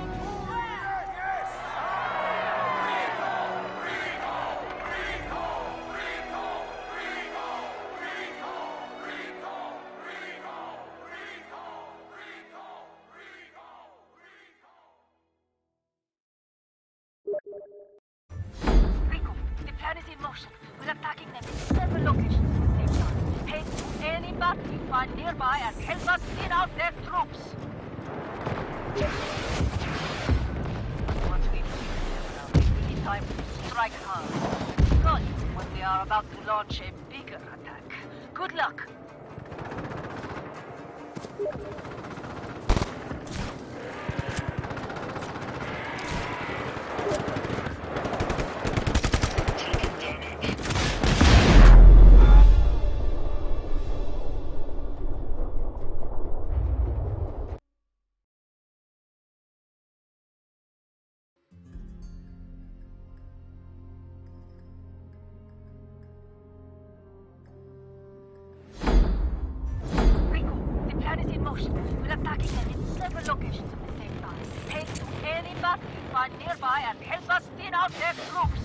Nearby and help us thin out their troops. Once we defeat them, it will be time to strike hard. Good, when we are about to launch a bigger attack. Good luck. We're attacking them in several locations at the same time. Head to any battle you find nearby and help us thin out their troops.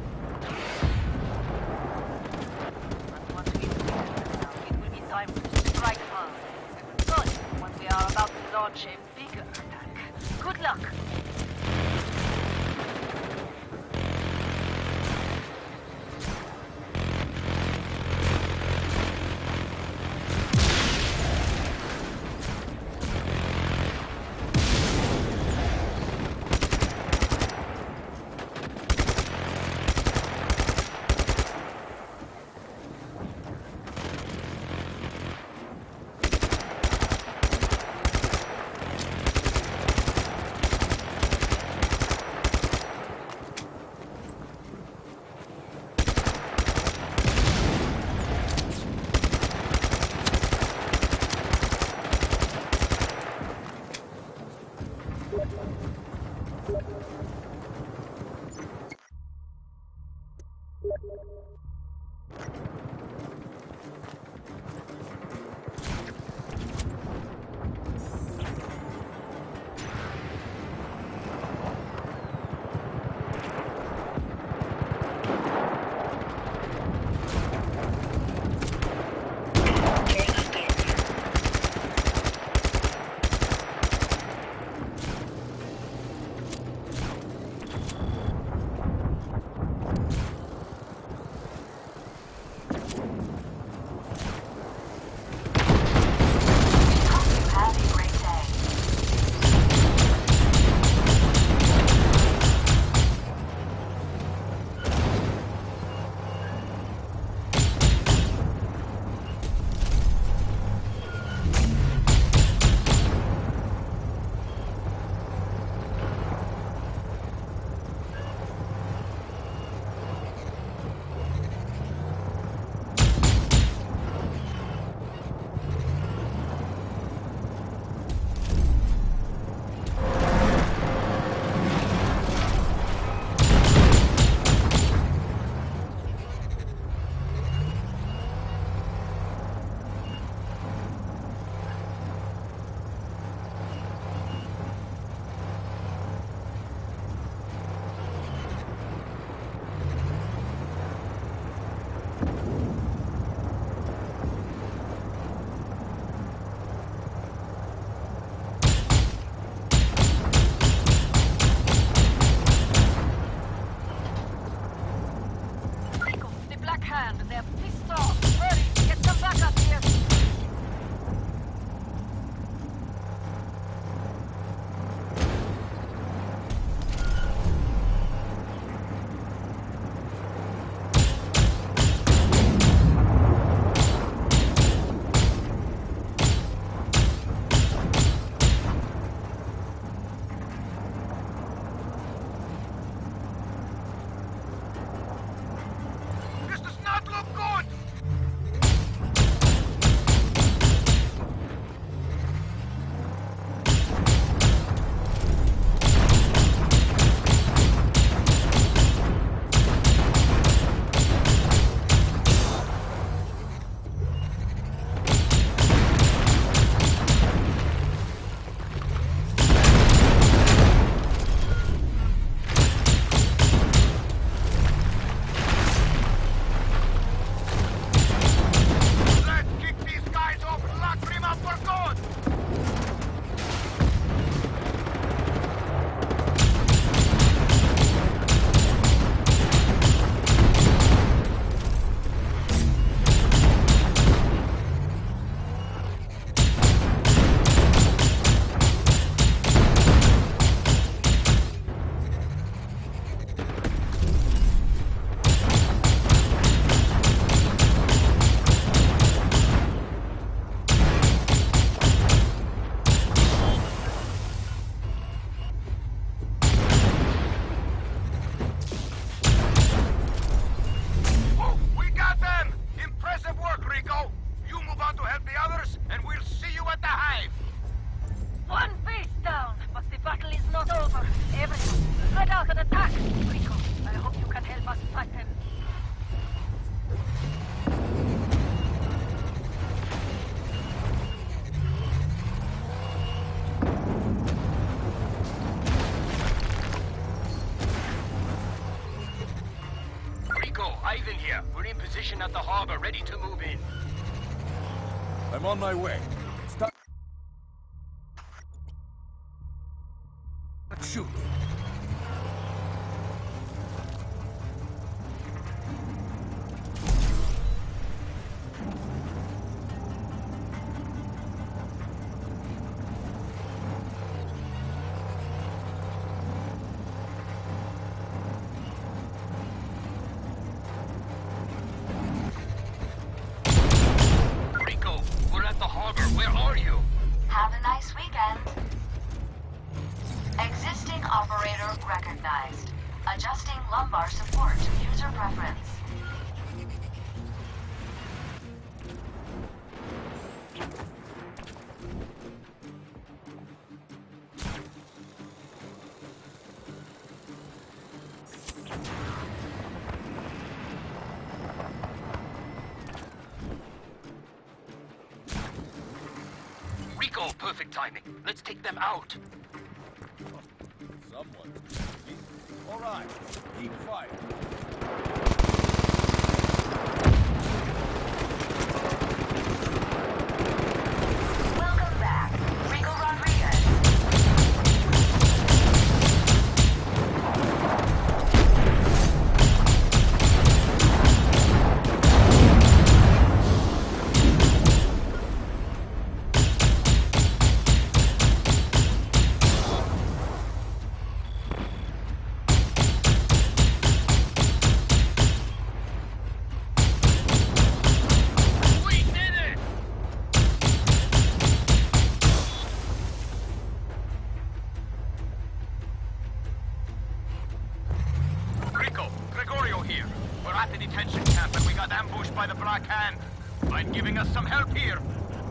And once we defeat them now, it will be time to strike hard. Good, when we are about to launch a bigger attack. Good luck. Position at the harbor, ready to move in. I'm on my way. Stop. Shoot. Where are you? Have a nice weekend. Existing operator recognized. Adjusting lumbar support to user preference. Rico, perfect timing. Let's take them out. Someone. All right. Keep quiet. Welcome back, Rico Rodriguez. Detention camp and we got ambushed by the Black Hand. Mind giving us some help here?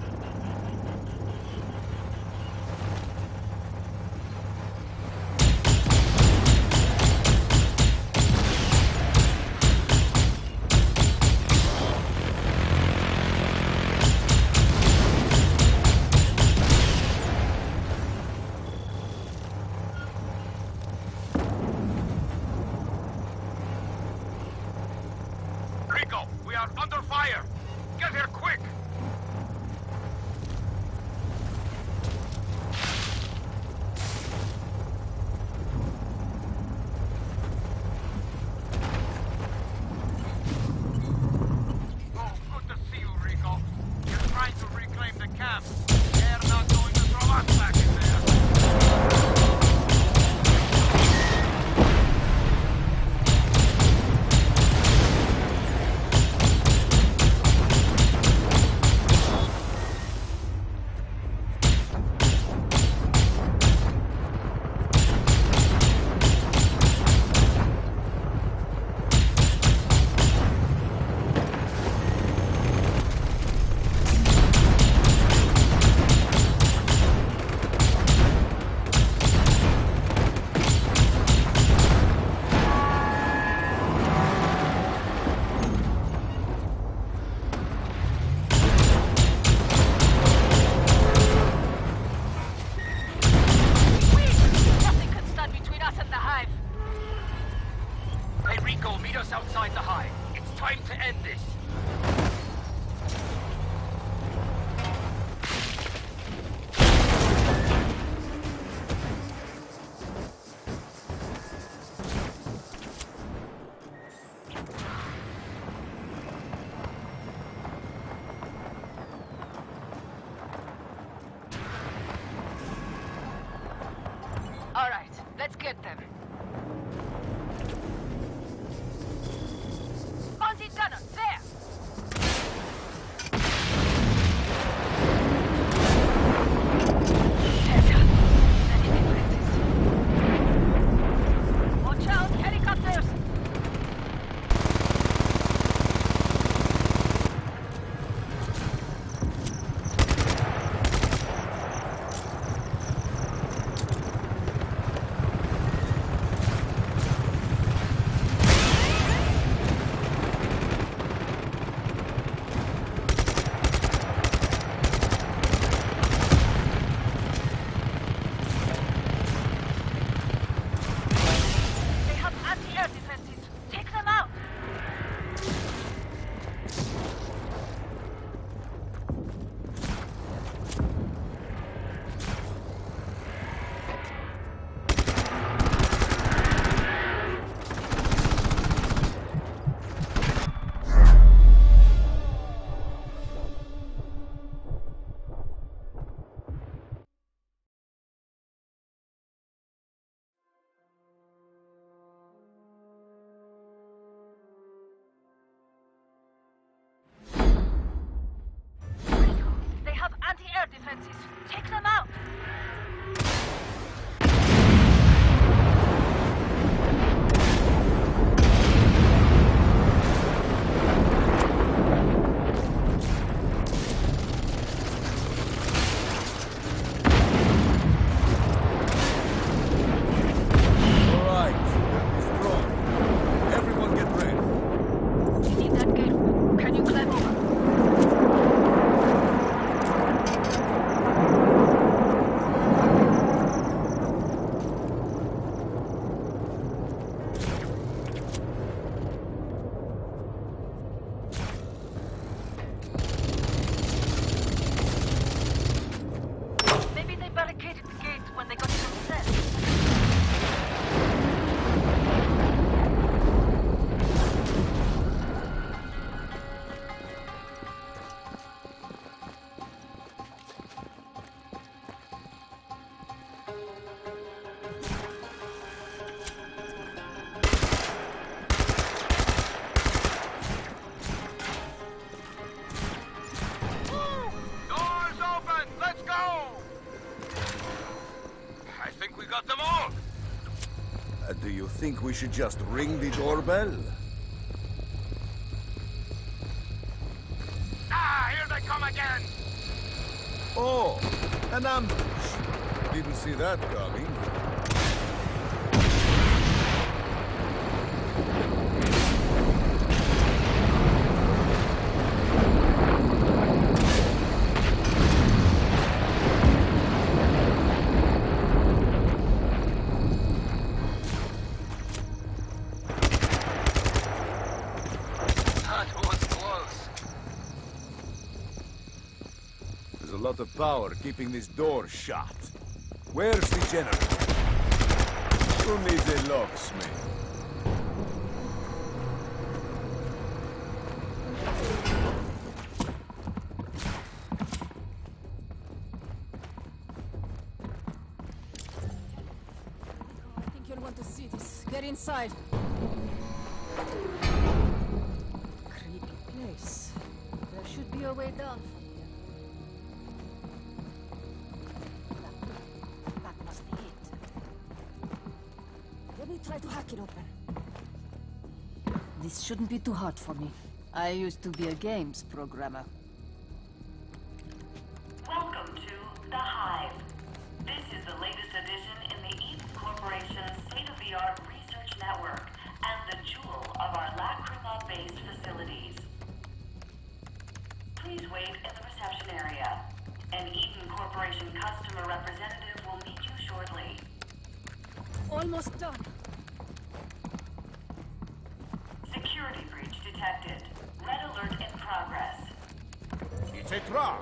We are under fire! Get here quick! Oh, good to see you, Rico. You're trying to reclaim the camp. They're not going to throw us back in there. Outside the hive. It's time to end this. All right, let's get them. On the tunnel, there! You think we should just ring the doorbell? Ah, here they come again! Oh, an ambush. Didn't see that coming. A lot of power keeping this door shut. Where's the generator? Who needs a locksmith? I think you'll want to see this. Get inside. Creepy place. There should be a way down. Try to hack it open. This shouldn't be too hard for me. I used to be a games programmer. Welcome to The Hive. This is the latest addition in the Eden Corporation's state-of-the-art research network and the jewel of our Lacrima-based facilities. Please wait in the reception area. An Eden Corporation customer representative will meet you shortly. Almost done. Security breach detected. Red alert in progress. It's a trap!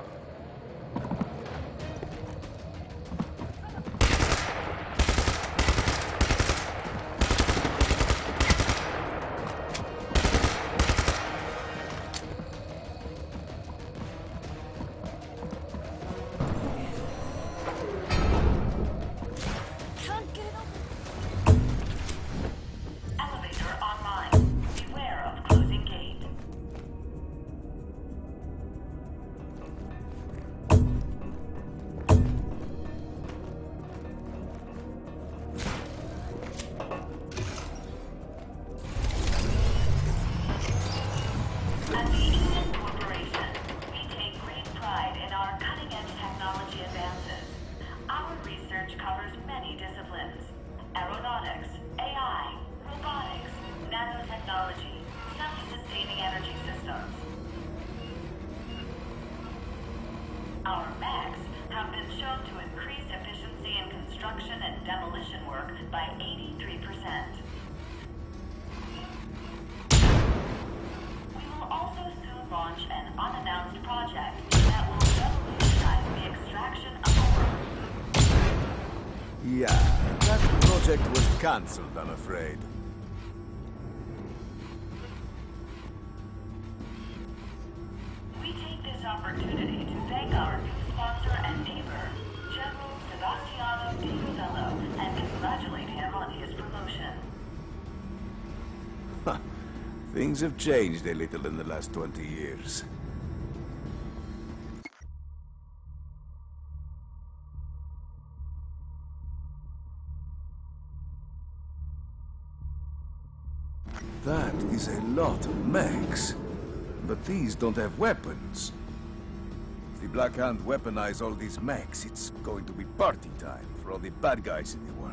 Our mechs have been shown to increase efficiency in construction and demolition work by eighty-three percent. We will also soon launch an unannounced project that will revolutionize the extraction of ore. Yeah, that project was cancelled, I'm afraid. We take this opportunity to thank our new sponsor and neighbor, General Sebastiano Di Rovello, and congratulate him on his promotion. Huh. Things have changed a little in the last twenty years. That is a lot of mechs. But these don't have weapons. If the Black Hand weaponize all these mechs, it's going to be party time for all the bad guys in the world.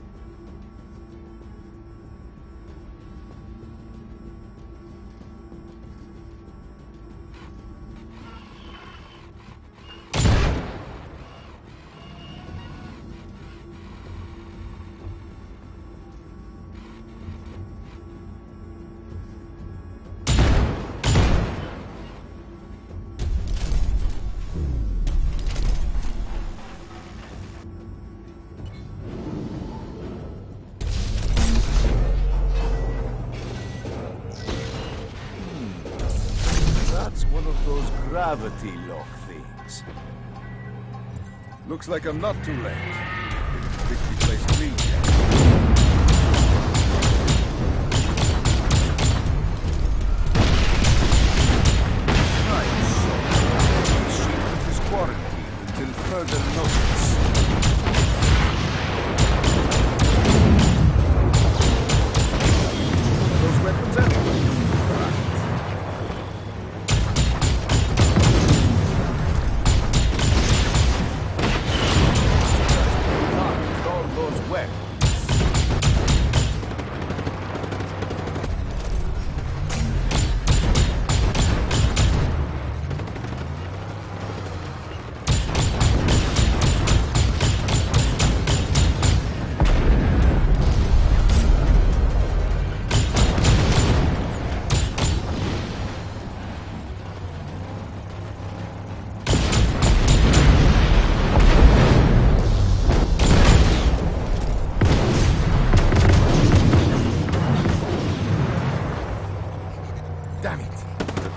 One of those gravity lock things. Looks like I'm not too late. Pick the place clean. Right, so the ship is quarantined until further notice.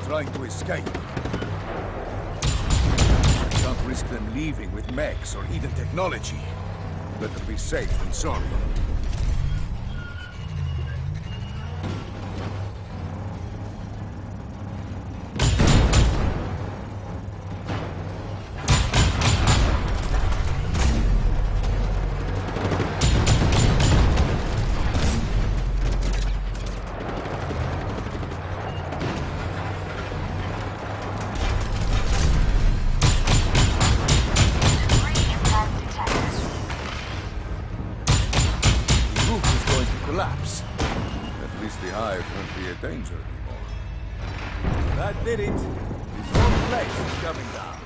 trying to escape. Can't risk them leaving with mechs or hidden technology. Better be safe than sorry. Collapse. At least the Hive won't be a danger anymore. That did it. His whole place is coming down.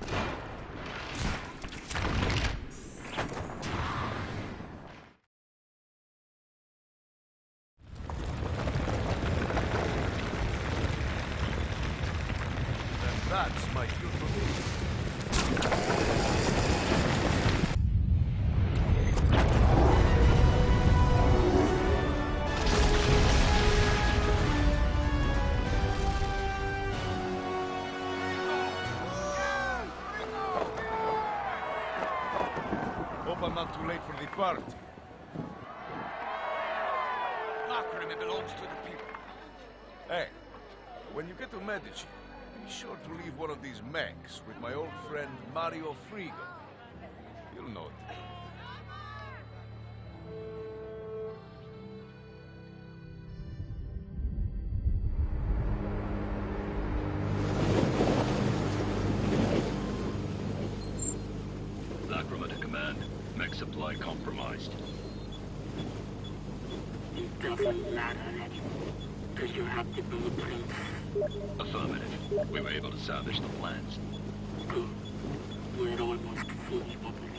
And that's my cue for me. Hope I'm not too late for the party. Lacrima belongs to the people. Hey, when you get to Medici, be sure to leave one of these mechs with my old friend Mario Frigo. You'll know it. Lacrima to command. Mech supply compromised. It doesn't matter anymore. Do you have the blueprints? Affirmative. We were able to salvage the plans. Good. We're almost fully mobilized.